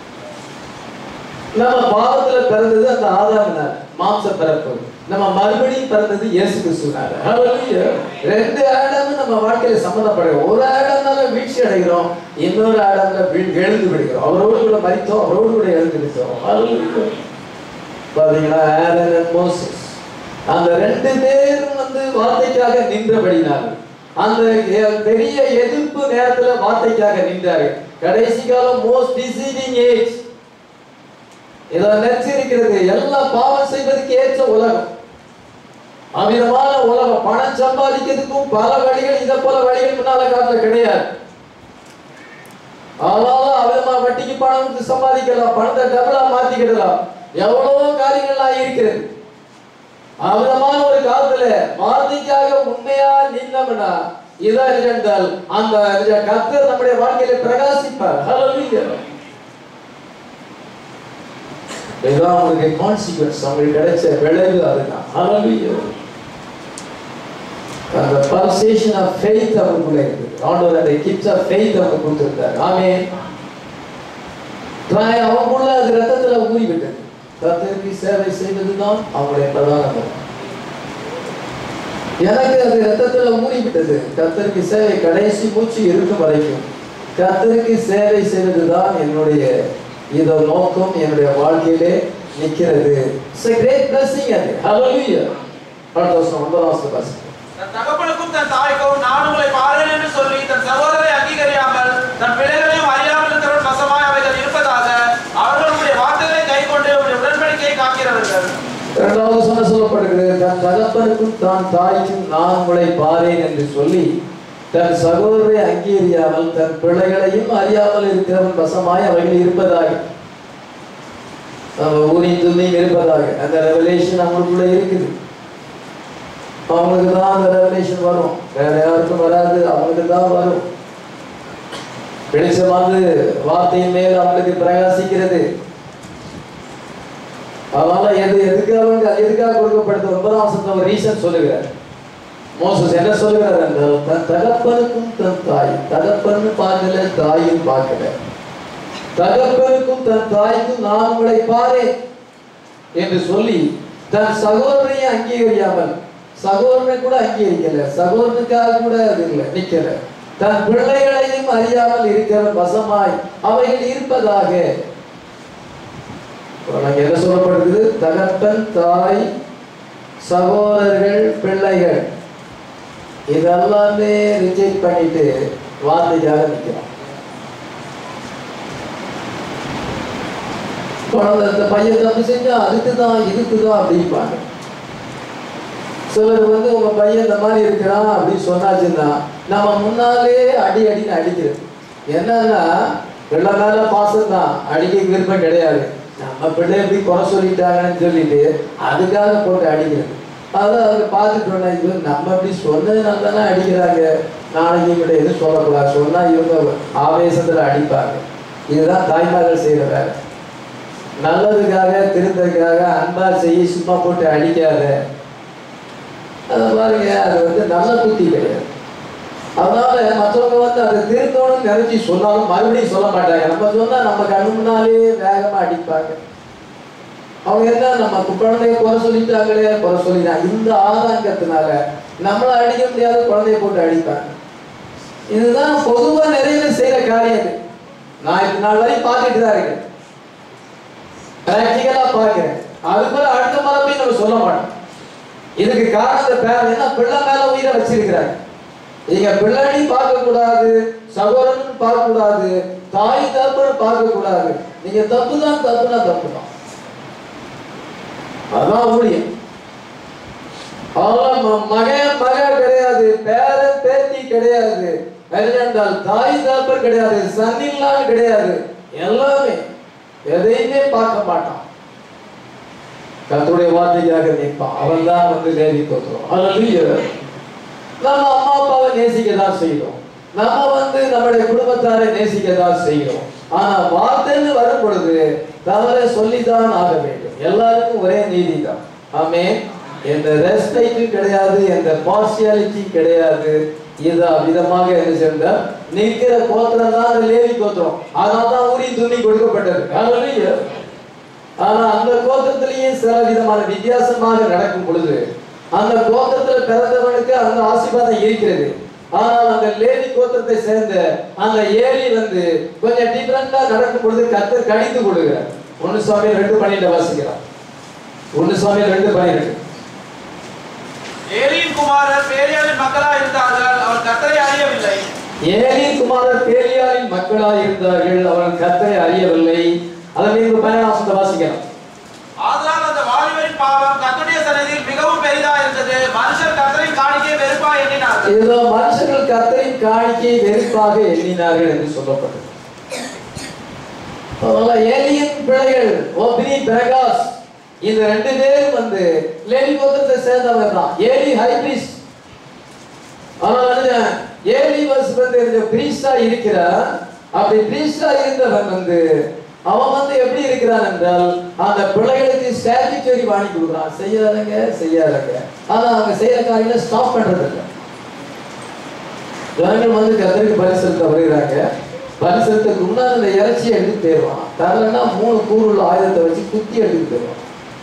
நம்ம பாவத்துல பிறந்தது அந்த ஆதாம்னால மாம்ச பிறப்பு, நம்ம மறுபடியும் பிறந்தது இயேசு கிறிஸ்துனால. ஹalleluya. ரெண்டு ஆடமும் நம்ம வாழ்க்கையில சம்பந்தப்படுற ஒரு ஆடம் ஆடம்னால வீழ்ச்சி அடைகிறோம், இன்னொரு ஆடம்ல எழுந்து விடுகிறோம். அவரோடு கூட மரித்தோம், அவரோடு கூட எழுந்து விட்டோம். பாத்தீங்களா, ஆரோன் and மோசஸ் அந்த ரெண்டு பேரும் வந்து வார்த்தைக்காக நின்றபடினார்கள். அந்த பெரிய எதிர்ப்பு நேரத்துல வார்த்தைக்காக நின்றார்கள். கடைசி காலம் மோஸ்ட் டிசீவிங் ஏஜ், இதை நெச்சிருக்கிறது. எல்லாம் பாவம் செய்வதற்கு ஏற்ற உலகம், அமிதமான உலகம். பணம் சம்பாதிக்கிறதுக்கும் பல வழிகள், இதை போல வழிகள் முன்னால காலத்துல கிடையாது. ஆனாலும் அமிதமா வட்டிக்கு பணம் சம்பாதிக்கலாம், பணத்தை டபுளா மாத்திக்கிடலாம், எவ்வளவோ காரியங்கள்லாம் இருக்கிறது. அமிதமான ஒரு காலத்துல வார்த்தைக்காக உண்மையா நின்னோம்னா இதான் என்றால் அந்த கர்த்தர் நம்முடைய வாழ்க்கையில பிரகாசிப்பார். ஹல்லேலூயா. இதுதான் உங்களுக்கு கான்சிக்வன்ஸ், உங்களுக்கு கிடைச்ச விளைவு அதுதான். ஹல்லேலூயா. அந்த பல்சேஷன் ஆஃப் ஃபெய்த் அவருக்குள்ள இருக்குது. ஆண்டவர் அந்த கிப்ஸ் ஆஃப் ஃபெய்த் அவருக்கு கொடுத்திருந்தார். ஆமென். தாய் அவங்களுக்குள்ள அது ரத்தத்துல ஊறி விட்டது. கர்த்தருக்கு சேவை செய்வதுதான் அவங்களுடைய பிரதான நோக்கம். எனக்கு அது ரத்தத்துல ஊறி விட்டது. கர்த்தருக்கு சேவை கடைசி மூச்சு இருக்கும் வரைக்கும் கர்த்தருக்கு சேவை செய்வதுதான் என்னுடைய இதோ நோக்கம், என்னுடைய வாழ்க்கையிலே நிற்கிறது. It's a great blessing அது. Hallelujah. அடுத்த வசனம் ஒன்பதாம் வசனம். தன் தகப்பனுக்கும் தன் தாய்க்கும் நான் உங்களை பாருங்கள் என்று சொல்லி தன் சகோதரரை அங்கீகரியாமல் தன் பிள்ளைகளையும் அறியாமல் இருக்கிறவன் வசமாய் அவைகள் இருப்பதாக அவர்களுடைய வார்த்தைகளை கை கொண்டு உடன்படிக்கையை காக்கிறவர்கள். இரண்டாவது சொன்ன சொல்லப்படுகிறது, தன் தகப்பனுக்கும் தான் தாய்க்கும் நான் உங்களை பாரேன் என்று சொல்லி தன் சகோதரரை அங்கீகரியாமல் தன் பிள்ளைகளையும் அறியாமல் இருக்கிறவன் வசமாய் அவைகள் இருப்பதாக, ஊரின் துணியும் இருப்பதாக. அந்த ரெவலேஷன் அவங்களுக்குள்ள இருக்குது. அவங்களுக்கு தான் அந்த ரெவலேஷன் வரும், வேற யாருக்கும் வராது. அவங்களுக்கு தான் வரும். வெளிச்சமானது வார்த்தையின் மேல் அவங்களுக்கு பிரகாசிக்கிறது. அதனால எது எதுக்காக எதுக்காக கொடுக்கப்படுது? ஒன்பதாம் வசனத்துல ஒரு ரீசன் சொல்லுகிறார். மோசஸ் என்ன சொல்லுகிறார் என்றால், தன் தகப்பனுக்கும் தன் தாய், தகப்பன்னு பார்க்கல, தாயும் பார்க்கல, தகப்பனுக்கும் தன் தாய்க்கும் நான் உங்களை பாரேன் என்று சொல்லி தன் சகோதரனை அங்கீகரியாமல், சகோதரனை கூட அங்கீகரிக்கல, சகோதரனுக்காக கூட அது இல்லை நிக்கல, தன் பிள்ளைகளையும் அறியாமல் இருக்கிற வசமாய் அவைகள் இருப்பதாக. என்ன சொல்லப்படுகிறது? தகப்பன், தாய், சகோதரர்கள், பிள்ளைகள் இதெல்லாமே ரிஜெக்ட் பண்ணிட்டு வார்த்தைக்காக நிற்கிறான். குழந்தை பையன் தப்பு செஞ்சா அதுக்குதான் இதுக்குதான் அப்படிப்பாங்க. சிலர் வந்து உங்க பையன் இந்த மாதிரி இருக்கிறான் அப்படின்னு சொன்னாச்சுன்னா நம்ம முன்னாலே அடி அடின்னு அடிக்கிறது. என்னன்னா பிள்ளை மேல பாசம் தான், அடிக்க விருப்பம் கிடையாது. நம்ம பிள்ளை எப்படி குறை சொல்லிட்டாங்கன்னு சொல்லிட்டு அதுக்காக போட்டு அடிக்கிறது. அதான் அவங்க பார்த்துட்டோன்னா இது நம்ம இப்படி சொன்னதுனால தானே அடிக்கிறாங்க, நாளைக்கு இவங்க எதுவும் சொல்லக்கூடாது, சொன்னா இவங்க ஆவேசத்துல அடிப்பாங்க. இதுதான் தாய்மார்கள் செய்யற வேலை. நல்லதுக்காக திருந்ததுக்காக அன்பா செய்ய, சும்மா போட்டு அடிக்காத. அதை பாருங்க, அது வந்து நல்ல புத்தி கிடையாது. அதனால மற்றவங்க வந்து அதை திருந்தோன்னு நினைச்சு சொன்னாலும் மறுபடியும் சொல்ல மாட்டாங்க. நம்ம சொன்னா நம்ம கண்ணு முன்னாலே வேகமா அடிப்பாங்க. அவங்க என்ன நம்ம குழந்தைய குறை சொல்லிட்டாங்களே, குறை சொல்லிட்டாங்க, இந்த ஆதாங்கத்தினால நம்மளை அடிக்க முடியாத குழந்தைய போட்டு அடிப்பாங்க. இதுதான் பொதுவா நிறைய செய்யற காரியம். நான் இப்ப நாள் வரைக்கும் பார்த்துட்டு தான் இருக்கேன், பிராக்டிகலா பார்க்கிறேன். அது போல அடுத்த மரபையும் நம்ம சொல்ல மாட்டோம். இதுக்கு காரணத்தை பேர் என்ன? பிள்ளை மேல உயிரை வச்சிருக்கிறாங்க. நீங்க பிள்ளைன்னு பார்க்க கூடாது, சகோதரன் பார்க்க கூடாது, தாய் தப்புன்னு பார்க்க கூடாது. நீங்க தப்பு தான், தப்புனா தப்பு தான். அதான் ஊழியம். மகன் மகன் கிடையாது, பேரன் பேத்தி கிடையாது, என்றால் தாய் தப்பர் கிடையாது, சன்னில்லான்னு கிடையாது. எல்லாமே எதையுமே பார்க்க மாட்டான். கர்த்தருடைய வார்த்தைக்காக நிற்பான். அவன் தான் வந்து லேவி கோத்திரம். அல்லேலூயா. நம்ம அம்மா அப்பாவை நேசிக்க தான் செய்யறோம், நம்ம வந்து நம்முடைய குடும்பத்தாரை நேசிக்க தான் செய்யறோம். ஆனா வார்த்தைன்னு வரும் பொழுது தவறை சொல்லித்தான் ஆக வேண்டும். எல்லாருக்கும் ஒரே நீதி தான். ஆமென். எந்த ரெஸ்பெக்டும் கிடையாது, எந்த பார்சியாலிட்டி கிடையாது. இது விதமாக என்ன சென்றால் நிற்கிற கோத்திரம் தான் லேவி கோத்திரம். அதனால தான் ஊரின் துணி கொடுக்கப்பட்டது. அல்லேலூயா. ஆனா அந்த கோத்திரத்திலேயே சில விதமான வித்தியாசமாக நடக்கும் பொழுது அந்த கோத்திரத்தில் பிறந்தவனுக்கு அந்த ஆசீர்வாதம் இருக்கிறது. ஆனால் அந்த லேவி கோத்திரத்தை சேர்ந்த அந்த ஏலி வந்து கொஞ்சம் டிஃபரெண்டா நடக்கும் பொழுது கர்த்தர் கடிந்து கொடுக்கிறார். ஒன்னு சாமியல் ரெண்டு பன்னிரண்டு வாசிக்கலாம். ஒன்னு சாமியல் ரெண்டு பன்னிரண்டு. ஏலியின் குமாரர் பேலியாளின் மக்களாய் இருந்தார்கள், அவர் கர்த்தரை அறியவில்லை. ஏலியின் குமாரர் பேலியாளின் மக்களாய் இருந்தார்கள், அவர்கள் கர்த்தரை அறியவில்லை. அதை நீங்கள் பயனாசத்தை வாசிக்கலாம். ஆதலால் அந்த வாலிபரின் பாவம் கர்த்தருடைய சந்நிதியில் மிகவும் பெரிதா இருந்தது. மனுஷர் கர்த்தரின் காணிக்கையை வெறுப்பா எண்ணினார்கள். இதோ மனுஷர்கள் கர்த்தரின் காணிக்கையை வெறுப்பாக எண்ணினார்கள் என்று சொல்லப்பட்டது. அதனால ஏலியின் பிள்ளைகள் ஓப்னி பிரகாஷ் இந்த ரெண்டு பேரும் வந்து லேவி கோத்திரத்தை சேர்ந்தவர் தான். Eli high priest. ஆனால் ஏலி வந்து பிரீஸ்டா இருக்கிறார். அப்படி பிரீஸ்டா இருந்தவன் வந்து அவன் வந்து எப்படி இருக்கிறான் என்றால் அந்த பிள்ளைகளுக்கு ஸ்டாட்யூட்டரி வாங்கி கொடுக்குறான். செய்யாதங்க செய்யாதங்க ஆனா அவங்க செய்யற காரியங்களை ஸ்டாப் பண்றது இல்லை. ஜனங்கள் வந்து கர்த்தருக்கு பலி செலுத்த வருகிறாங்க. பலி செலுத்ததுக்கு முன்னாடி அந்த இறைச்சியை எடுத்து போயிடுவான். தரலன்னா மூணு கூறுள்ள ஆயுதத்தை வச்சு குத்தி எடுத்துட்டு போயிடுவான்.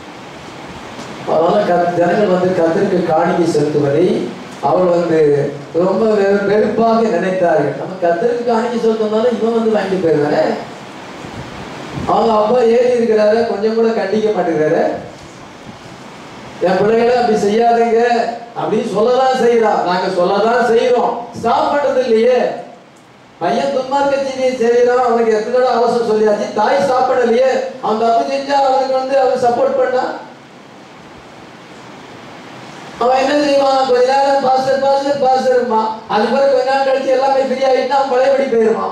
அதனால ஜனங்கள் வந்து கர்த்தருக்கு காணிக்கை செலுத்துவதை அவள் வந்து ரொம்ப வெறுப்பாக நினைத்தார்கள். நம்ம கர்த்தருக்கு காணிக்கை செலுத்தினாலும் இவன் வந்து வாங்கி போயிருவாரு. அவங்க அப்பா ஏறி இருக்கிறாரு, கொஞ்சம் கூட கண்டிக்க மாட்டேங்கிறாரு. என் பிள்ளைகளை அப்படி செய்யாதீங்க அப்படின்னு சொல்லதான் செய்யறான். நாங்க சொல்லதான் செய்யறோம், ஸ்டாப் பண்றது இல்லையே. பையன் துன்மார்க்க செய்யறான், அவனுக்கு எத்தனை அவசரம் சொல்லியாச்சு. தாய் ஸ்டாப் பண்ணலையே. அவன் தப்பு செஞ்சா அவனுக்கு வந்து அவன் சப்போர்ட் பண்ணா அவன் என்ன செய்வான்? கொஞ்ச நேரம் பாஸ்டர் பாஸ்டர் பாஸ்டர்மா, அது பிறகு கொஞ்ச நேரம் கழிச்சு எல்லாமே ஃப்ரீ ஆகிட்டு அவன் பழையபடி போயிருவான்.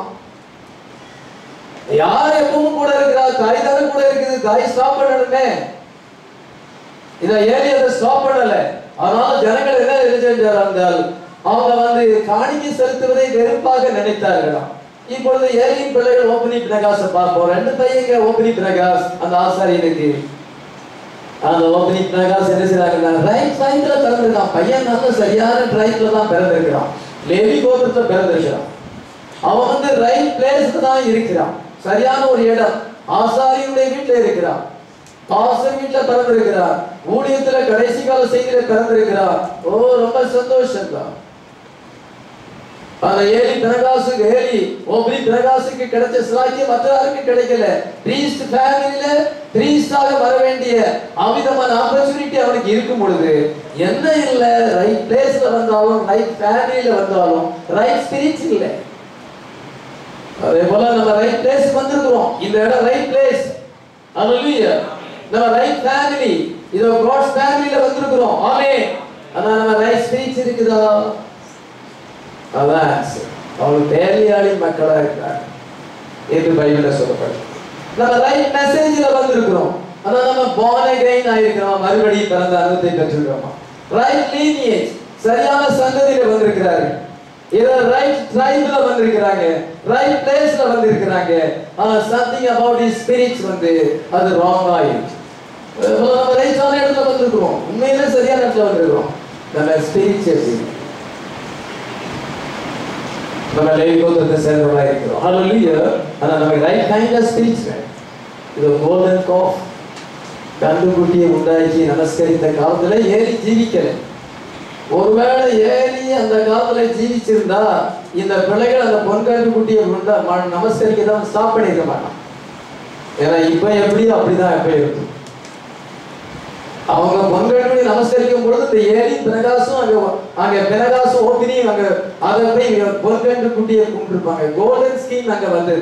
யார் எப்பவும் கூட இருக்கிறா? தாய் தானே கூட இருக்குது. தாய் ஸ்டாப் பண்ணணுமே. இத ஏறி அதை ஸ்டாப் பண்ணல. அதனால ஜனங்கள் என்ன செஞ்சார்கள்? அவங்க வந்து காணிக்கை செலுத்துவதை வெறுப்பாக நினைத்தார்களாம். இப்பொழுது ஏலியின் பிள்ளைகள் ஓப்னி பிரகாஷை பார்ப்போம். ரெண்டு பையங்க ஓப்னி பிரகாஷ் அந்த ஆசாரியனுக்கு. அந்த ஓப்னி பிரகாஷ் என்ன செய்றாங்க? ரைட் சைட்ல பிறந்திருக்கான். பையன் நல்ல சரியான ரைட்ல தான் பிறந்திருக்கிறான். லேவி கோத்திரத்துல பிறந்திருக்கிறான். அவன் வந்து ரைட் பிளேஸ்ல தான் இருக்கிறான். சரியான ஒரு இடம். ஆசாரியுடைய வீட்டில் இருக்கிறான். பாஸ்டர் வீட்டில் பிறந்திருக்கிறார். ஊழியத்துல கடைசி கால செய்தியில பிறந்திருக்கிறார். ஓ, ரொம்ப சந்தோஷம் தான். அந்த ஏலி பிரகாசுக்கு ஏலி ஓப்னி பிரகாசுக்கு கிடைச்ச சிலாக்கியம் மற்ற யாருக்கு கிடைக்கல. பிரீஸ்ட் ஃபேமிலியில பிரீஸ்டாக வர வேண்டிய அமிதமான ஆப்பர்ச்சுனிட்டி அவனுக்கு இருக்கும் பொழுது என்ன இல்லை, ரைட் பிளேஸ்ல வந்தாலும் ரைட் ஃபேமிலியில வந்தாலும் ரைட் ஸ்பிரிட் இல்லை. அதே போல நம்ம ரைட் பிளேஸ் வந்திருக்கிறோம். இந்த இடம் ரைட் பிளேஸ். ஹalleluya. நம்ம ரைட் ஃபேமிலி, இதோ காட்ஸ் ஃபேமிலில வந்திருக்கிறோம். ஆமென். ஆனா நம்ம ரைட் ஸ்பிரிட் இருக்குதா? அதான் அவங்க பேலியாளி மக்களா இருக்காங்க என்று பைபிள்ல சொல்லப்படுது. நம்ம ரைட் மெசேஜ்ல வந்திருக்கிறோம். ஆனா நம்ம born again ஆயிருக்கிறோம், மறுபடியும் பிறந்த அனுபவத்தை பெற்றிருக்கிறோம். ரைட் லீனியேஜ், சரியான சந்ததியில வந்திருக்கிறாரு. இத ரைட் ட்ரைப்ல வந்திருக்கிறாங்க, ரைட் பிளேஸ்ல வந்திருக்கிறாங்க. ஆனா something about his spirits வந்து அது ராங் ஆயிடுச்சு. நம்ம ரைட்டான இடத்துல வந்திருக்கிறோம், உண்மையிலே சரியான இடத்துல வந்திருக்கிறோம். நம்ம ஸ்பிரிட்ஸ் எப்படி நம்ம லேவி கோத்திரத்தை சேர்ந்தவர்களாக இருக்கிறோம். ஹalleluya. ஆனா நம்ம ரைட் கைண்ட் ஆஃப் ஸ்பிரிட்ஸ் வேணும். இது கோல்டன் காஃப் கண்டுகுட்டியை உண்டாக்கி நமஸ்கரித்த காலத்துல ஏறி ஜீவிக்கல. ஒருவேளை ஏறி அந்த காலத்துல ஜீவிச்சிருந்தா இந்த பிள்ளைகள் அந்த பொன் கண்டுகுட்டியை உண்டா நமஸ்கரிக்க தான் ஸ்டாப் பண்ணிருக்க மாட்டான். ஏன்னா இப்ப எப்படி அப்படிதான் எப்ப இருக்கும். அவங்க பொன்கண்ணுடி நமஸ்கரிக்கும் பொழுது இந்த ஏரி பிரகாசம் அங்க அங்க பிரகாசம் ஓபினியும் அங்க அதை போய் பொன்கண்டு குட்டியை கும்பிட்டுருப்பாங்க. கோல்டன் ஸ்கீம் அங்க வந்து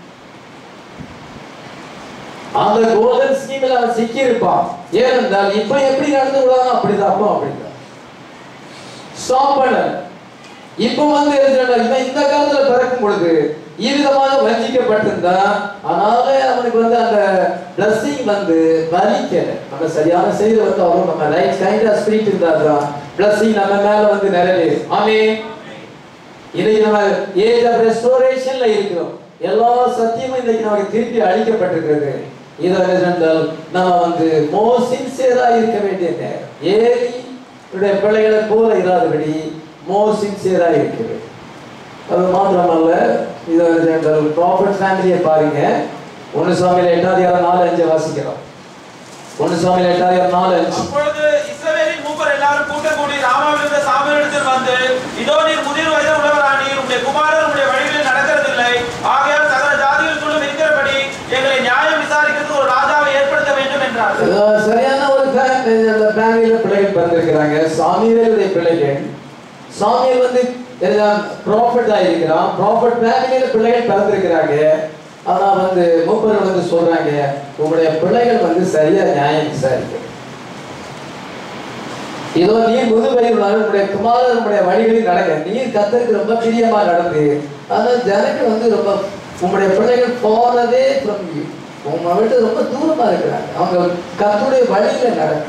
அந்த கோல்டன் ஸ்கீம்ல அவன் சிக்கி இருப்பான். ஏனென்றால் இப்ப எப்படி நடந்து விடாங்க அப்படிதான் அப்போ அப்படிதான் ஸ்டாப் பண்ண. இப்ப வந்து இவன் இந்த காலத்துல பிறக்கும் பொழுது இவ்விதமாக வஞ்சிக்கப்பட்டிருந்தா அதனால அவனுக்கு வந்து அந்த பிளஸிங் வந்து வலிக்கல. நம்ம சரியான செய்தி வந்து அவரும் நம்ம ரைட் கைண்ட் ஆஃப் ஸ்பிரிட் இருந்தாதான் பிளஸிங் நம்ம மேல வந்து நிறைவேறும். ஆமென். இன்னைக்கு நம்ம ஏஜ் ஆஃப் ரெஸ்டோரேஷன்ல இருக்கிறோம். எல்லா சத்தியமும் இன்னைக்கு நமக்கு திருப்பி அளிக்கப்பட்டிருக்கிறது. இதை நம்ம வந்து மோர் சின்சியரா இருக்க வேண்டிய நேரம். ஏறி பிள்ளைகளை போல இராதபடி மோர் சின்சியரா இருக்கிறது. அது மாத்திரமல்ல, இது ப்ராஃபட் ஃபேமிலியை பாருங்க. ஒன்னு சாமியில எட்டாவது யாரும் நாலு அஞ்சு வாசிக்கிறோம். ஒன்னு சாமியில எட்டாவது யாரும் நாலு அஞ்சு. அப்பொழுது இஸ்ரவேலின் மூப்பர் எல்லாரும் கூட்டம் கூடி ராமாவிலிருந்த சாமுவேலிடத்தில் வந்து, இதோ நீர் முதிர் வயது உள்ளவரானீர், உம்முடைய குமாரர் உம்முடைய வழிகளில் நடக்கிறதில்லை, ஆகையால் சகல ஜாதிகளுக்குள்ளும் இருக்கிறபடி எங்களை நியாயம் விசாரிக்கிறதுக்கு ஒரு ராஜாவை ஏற்படுத்த வேண்டும் என்றார். சரியான ஒரு ஃபேமிலியில பிள்ளைகள் பிறந்திருக்கிறாங்க. சாமுவேலுடைய பிள்ளைகள். சாமுவேல் வந்து ப்ராஃபட் ஆயிருக்கிறான். ப்ராஃபட் ஃபேமிலியில பிள்ளைகள் பிறந்திருக்கிறாங்க. ஆனா வந்து மூப்பர் வந்து சொல்றாங்க, உங்களுடைய பிள்ளைகள் வந்து சரியா நியாயம் விசாரிக்க, இதோ நீர் முதுவரை உங்களுடைய குமாரர் உங்களுடைய வழிகளில் நடக்க, நீர் கர்த்தருக்கு ரொம்ப பிரியமா நடந்து, ஆனால் ஜனங்கள் வந்து ரொம்ப உங்களுடைய பிள்ளைகள் போறதே ஃப்ரம் யூ, உங்க விட்டு ரொம்ப தூரமா இருக்கிறாங்க, அவங்க கர்த்தருடைய வழியில நடக்க.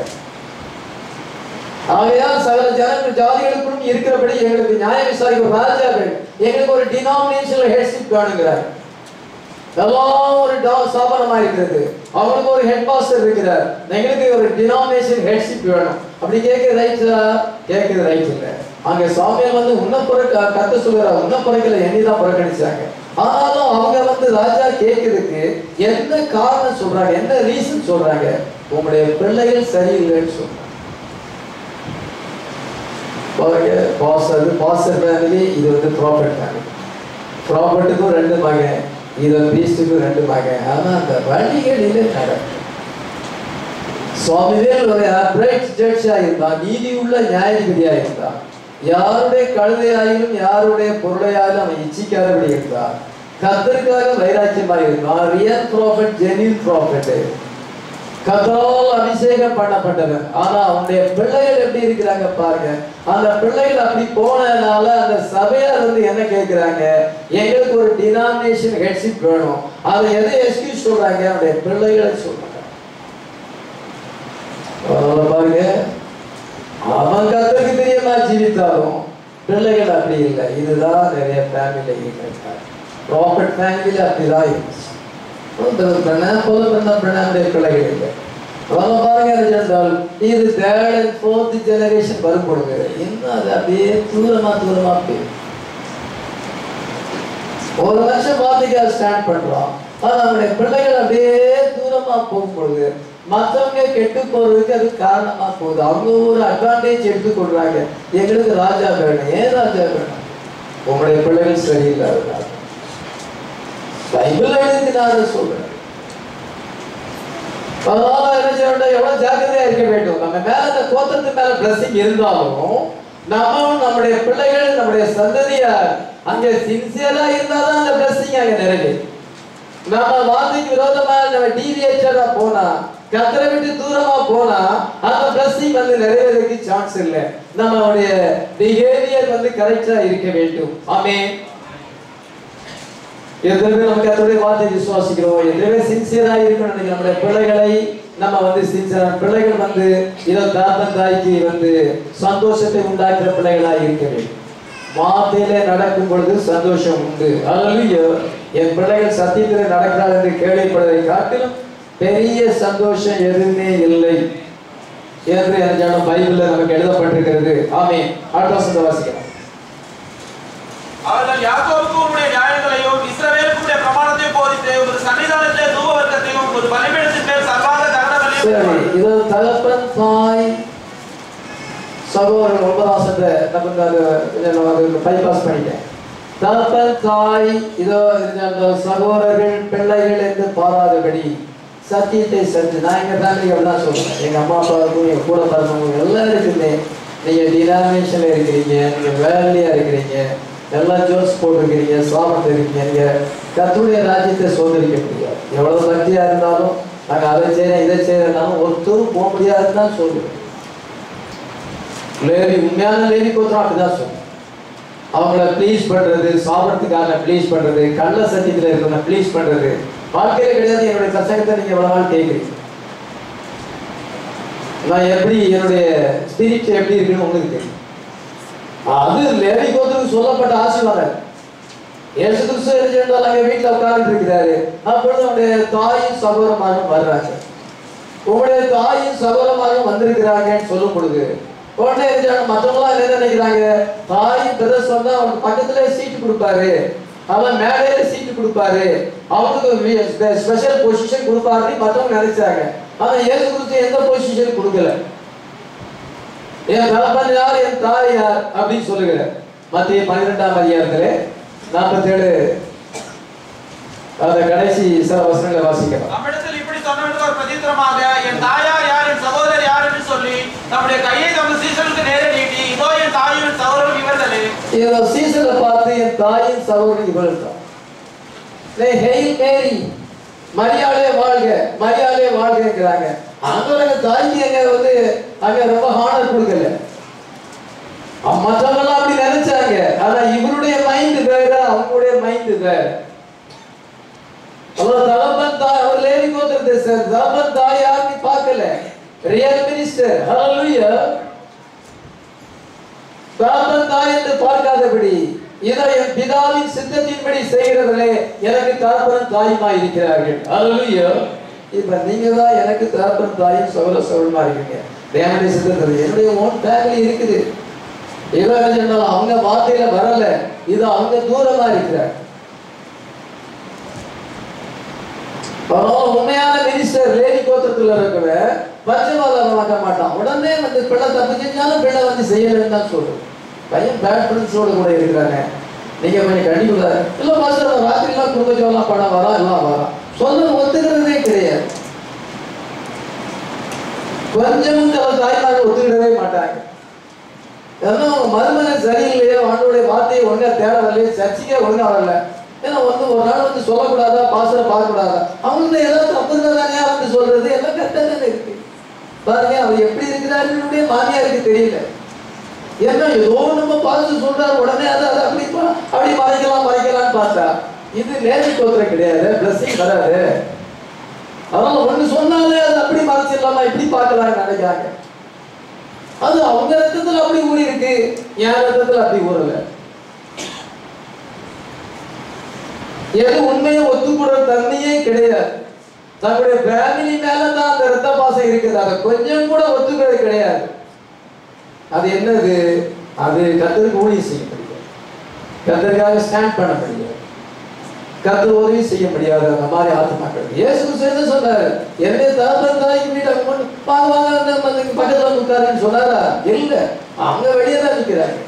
ஆகையால் சகல ஜனங்கள் ஜாதிகளுக்கும் இருக்கிறபடி எங்களுக்கு நியாயம் விசாரிக்க ராஜாக்கள், எங்களுக்கு ஒரு டினாமினேஷனல் ஹெட்ஷிப் வேணுங்கிறார். எல்லாம் ஒரு ஸ்தாபனமா இருக்கிறது, அவங்களுக்கு ஒரு ஹெட் மாஸ்டர் இருக்கிறார், எங்களுக்கு ஒரு டினாமினேஷன் ஹெட்ஷிப் வேணும். அப்படி கேட்க ரைட்டா? கேட்குது ரைட் இல்லை. அங்க சாமியால் வந்து உன்ன புறக்க கத்த சொல்கிறார், உன்ன புறக்கல என்னதான் புறக்கணிச்சாங்க. ஆனாலும் அவங்க வந்து ராஜா கேட்கறதுக்கு என்ன காரணம் சொல்றாங்க, என்ன ரீசன் சொல்றாங்க? உங்களுடைய பிள்ளைகள் சரியில்லைன்னு சொல்றாங்க. பாருங்க, பாஸ்டர் பாஸ்டர் ஃபேமிலி, இது வந்து ப்ராஃபட் ஃபேமிலி. ப்ராஃபட்டுக்கும் ரெண்டு மகன், இது பீஸ்டுக்கும் ரெண்டு மகன். ஆனா அந்த வழிகளிலே நடக்கும். சுவாமிவேல் ஒரு அப்ரைட் ஜட்ஜா இருந்தான், நீதி உள்ள நியாயாதிபதியா இருந்தான். யாருடைய கழுதையாயிலும் யாருடைய பொருளையாலும் அவன் இச்சிக்காதபடி இருந்தான். கர்த்தருக்காக வைராக்கியமாக இருந்தான். ரியல் ப்ராஃபட், ஜெனியூன் ப்ராஃபட், கர்த்தரால் அபிஷேகம் பண்ணப்பட்டவன். ஆனா அவனுடைய பிள்ளைகள் எப்படி இருக்கிறாங்க பாருங்க. அந்த பிள்ளைகள் அப்படி போனதுனால அந்த சபையார் வந்து என்ன கேட்கிறாங்க, எங்களுக்கு ஒரு டினாமினேஷன் ஹெட்ஷிப் வேணும். அதை எதை எக்ஸ்கியூஸ் சொல்றாங்க? அவனுடைய பிள்ளைகளை சொல்றாங்க. பாருங்க, அவன் கர்த்தருக்கு தெரியுமா ஜீவித்தாலும் பிள்ளைகள் அப்படி இல்லை. இதுதான் நிறைய ஃபேமிலியில இருக்காங்க. ப்ராஃபட் ஃபேமிலியில அப்படிதான் இருந்துச்சு. பிள்ளைகள் இல்லை. பாருங்க, இது தேர்ட் அண்ட் ஃபோர்த் ஜெனரேஷன் வரும்பொழுது இன்னும் அது அப்படியே தூரமா தூரமா போயிடும். ஒரு வருஷம் வார்த்தைக்காக ஸ்டாண்ட் பண்றோம், ஆனா நம்முடைய பிள்ளைகள் அப்படியே தூரமா போகும்பொழுது மற்றவங்க கெட்டு போறதுக்கு அது காரணமா போகுது. அவங்க ஒரு அட்வான்டேஜ் எடுத்துக்கொள்றாங்க, எங்களுக்கு ராஜா வேணும். ஏன் ராஜா வேணும்? உங்களுடைய பிள்ளைகள் சரியில்லாத பைபிள் எழுதினால சொல்றேன். அதனால என்ன செய்யணும், எவ்வளவு ஜாக்கிரதையா இருக்க வேண்டும். நம்ம மேல அந்த கோத்திரத்து மேல பிளஸிங் இருந்தாலும் நம்ம நம்முடைய பிள்ளைகள் நம்முடைய சந்ததியார் அங்க சின்சியரா இருந்தாதான் அந்த பிளஸிங் அங்க நிறைவேறும். நம்ம வார்த்தைக்கு விரோதமா நம்ம டீவியேட்டரா போனா, கர்த்தரை விட்டு தூரமா போனா அந்த பிளஸிங் வந்து நிறைவேறதுக்கு சான்ஸ் இல்லை. நம்மளுடைய பிஹேவியர் வந்து கரெக்டா இருக்க வேண்டும். ஆமென். எதுவுமே நம்ம கர்த்தருடைய வார்த்தையை விசுவாசிக்கிறோம், எதுவுமே சின்சியரா இருக்கணும். நம்முடைய பிள்ளைகளை நம்ம வந்து சின்சியரா, பிள்ளைகள் வந்து இதோ தாத்தன் தாய்க்கு வந்து சந்தோஷத்தை உண்டாக்குற பிள்ளைகளா இருக்க வேண்டும். வார்த்தையிலே நடக்கும் பொழுது சந்தோஷம் உண்டு. அல்லேலூயா. என் பிள்ளைகள் சத்தியத்தில் நடக்கிறார் என்று கேள்விப்படுவதை காட்டிலும் பெரிய சந்தோஷம் எதுவுமே இல்லை என்று எனக்கு பைபிள்ல நமக்கு எழுதப்பட்டிருக்கிறது. ஆமென். அடுத்த வசனத்தை வாசிக்கலாம். அவர்கள் யாக்கோபுக்கு உம்முடைய நியாயங்களையும் இஸ்ரவேலுக்கு உம்முடைய பிரமாணத்தையும் போதித்து ஒரு சன்னிதானத்திலே தூப வர்க்கத்தையும் ஒரு பலிபீடத்தின் மேல் சர்வாங்க தகன பலியையும். சரி, இது தகப்பன் தாய் சகோதரர் ஒன்பதாம் வசனத்தை நமக்கு அது பைபாஸ் பண்ணிட்டேன். தகப்பன் தாய் இதோ சகோதரர்கள் பிள்ளைகள் என்று பாராதபடி சத்தியத்தை செஞ்சு, நான் எங்க ஃபேமிலி அப்படிதான் சொல்றேன். எங்க அம்மா அப்பாவுக்கும் எங்க கூட பிறந்தவங்க எல்லாருக்குமே, நீங்க டினாமினேஷன்ல இருக்கிறீங்க, நீங்க வேலையா இருக்கிறீங்க, எல்லாம் ஜோஸ் போட்டிருக்கிறீங்க, சாபத்தை இருக்கீங்க, நீங்க கர்த்தருடைய ராஜ்யத்தை சோதரிக்க முடியாது. எவ்வளவு பக்தியா இருந்தாலும் நாங்க அதை செய்யறேன் இதை செய்யறதுனாலும் ஒருத்தரும் போக முடியாதுன்னு தான் சொல்லுவேன். லேவி உண்மையான லேவி கோத்திரம் அப்படிதான் சொல்லுவேன். அவங்கள ப்ளீஸ் பண்றது, சாபத்துக்காக ப்ளீஸ் பண்றது, கள்ள சத்தியத்துல இருக்கிற ப்ளீஸ் பண்றது வாழ்க்கையில கிடையாது. என்னுடைய சசங்கத்தை நீங்க எவ்வளவு நாள் கேட்குறீங்க, நான் எப்படி என்னுடைய ஸ்பிரிட் எப்படி இருக்குன்னு உங்களுக்கு தெரியும். அது லேவி கோத்திரத்துக்கு சொல்லப்பட்ட ஆசீர்வாதம். இயேசு கிறிஸ்து எழுதியிருந்தால் அங்கே வீட்டில் உட்கார்ந்து இருக்கிறாரு. அப்பொழுது அவனுடைய தாயும் சகோதரமாரும் வர்றாங்க. உங்களுடைய தாயும் சகோதரமாரும் வந்திருக்கிறாங்கன்னு சொல்லும் பொழுது உடனே மற்றவங்களாம் என்ன நினைக்கிறாங்க, தாயும் பிரதர்ஸ் வந்தா அவனுக்கு பக்கத்துல சீட்டு கொடுப்பாரு, அவன் மேடையில சீட்டு கொடுப்பாரு, அவனுக்கு ஸ்பெஷல் பொசிஷன் கொடுப்பாருன்னு மற்றவங்க நினைச்சாங்க. ஆனா இயேசு கிறிஸ்து எந்த பொசிஷன் கொடுக்கல. என் தகப்பன் யார், என் தாய் யார் அப்படின்னு சொல்லுகிறார். மத்திய பன்னிரெண்டாம் அதிகாரத்திலே நாற்பத்தி ஏழு அந்த கடைசி சில வசனங்களை வாசிக்கலாம். நம்மிடத்தில் இப்படி சொன்னவனுக்கு ஒரு பிரதித்திரமாக, என் தாயார் யார், என் சகோதரர் யார் என்று சொல்லி நம்முடைய கையை தமது சீசனுக்கு நேரே நீட்டி, இதோ என் தாயும் சகோதரரும் இவர்களே. இதோ சீசனை பார்த்து என் தாயின் சகோதரன் இவர்கள் தான். ஹேய் மேரி, மரியாதை வாழ்க, மரியாதை வாழ்கிறாங்க. அங்க தாய்க்கு எங்க வந்து அங்க ரொம்ப ஹானர் கொடுக்கல. மற்றவங்க அப்படி நினைச்சாங்க. ஆனா இவருடைய மைண்ட் வேற, அவங்களுடைய மைண்ட் வேற. அவர் தகப்பன் தாய், அவர் லேவி கோத்திரத்தை சார், தகப்பன் தாய் யாருன்னு பார்க்கல. ரியல் மினிஸ்டர், ஹalleluya. தகப்பன் தாய் என்று பார்க்காதபடி, இதோ என் பிதாவின் சித்தத்தின்படி செய்கிறவர்களே எனக்கு தகப்பன் தாயுமா இருக்கிறார்கள். ஹalleluya. இப்ப நீங்க தான் எனக்கு தகப்பன் தாயும் சகோதர சகோதரமா இருக்கீங்க. தேவனுடைய சித்தத்தில் என்னுடைய ஓன் ஃபேமிலி இருக்குது. ஏதோ சொன்னாலும் அவங்க வார்த்தையில வரல, இது அவங்க தூரமா இருக்கிறார். உண்மையான மினிஸ்டர் லேவி கோத்திரத்துல இருக்கிற பச்சைவாதம் பார்க்க மாட்டான். உடனே வந்து பிள்ளை தப்பு செஞ்சாலும் பிள்ளை வந்து செய்யலன்னு தான் சொல்லுது. பையன் பேட் ஃப்ரெண்ட்ஸோட கூட இருக்கிறாங்க. நீங்க கொஞ்சம் கண்டிப்பா இல்ல மாஸ்டர் ராத்திரி எல்லாம் குடும்பச்சோலாம் படம் வரா எல்லாம் வரா சொல்ல ஒத்துக்கிறதே கிடையாது. கொஞ்சமும் சில தாய்மார்கள் ஒத்துக்கிடவே மாட்டாங்க. ஏன்னா அவங்க மருமனை சரியில்லையோ, அவனுடைய வார்த்தையை ஒழுங்கா தேடவில்லையோ, சர்ச்சைக்கே ஒழுங்கா வரல. ஏன்னா வந்து ஒரு நாள் வந்து சொல்லக்கூடாதா, பாசரை பார்க்க கூடாதா, அவங்களுக்கு ஏதாவது தப்பு இருந்தானே வந்து சொல்றது எல்லாம் கரெக்டாக இருக்கு. பாருங்க அவர் எப்படி இருக்கிறாருன்னு மாமியாருக்கு தெரியல. ஏன்னா ஏதோ நம்ம பார்த்து சொல்றாரு, உடனே அதை அதை அப்படி அப்படி மறைக்கலாம் மறைக்கலாம்னு பார்த்தா இது லேவி கோத்திரம் கிடையாது, பிளஸிங் வராது. அதனால ஒண்ணு சொன்னாலே அது அப்படி மறைச்சிடலாமா, இப்படி பார்க்கலாம்னு நினைக்கிறாங்க. அது அவங்க ரத்தத்துல அப்படி ஊறி இருக்கு, என் ரத்தத்துல அப்படி ஊறல. எது உண்மையை ஒத்துக்கூட தன்மையே கிடையாது. தன்னுடைய ஃபேமிலி மேலதான் அந்த ரத்த பாசம் இருக்குது, அதை கொஞ்சம் கூட ஒத்துக்கிறது கிடையாது. அது என்னது, அது கர்த்தருக்கு ஊழியம் செய்ய முடியாது, கர்த்தருக்காக ஸ்டாண்ட் பண்ண முடியாது, கர்த்தர் உதவி செய்ய முடியாது. அந்த மாதிரி ஆத்மாக்கள் இயேசு என்ன சொன்னாரு, என்னுடைய தகப்பன் தாய்க்கு வீட்டை பக்கத்துல உட்காருன்னு சொன்னாரா? இல்ல, அவங்க வெளியே தான் நிற்கிறாங்க.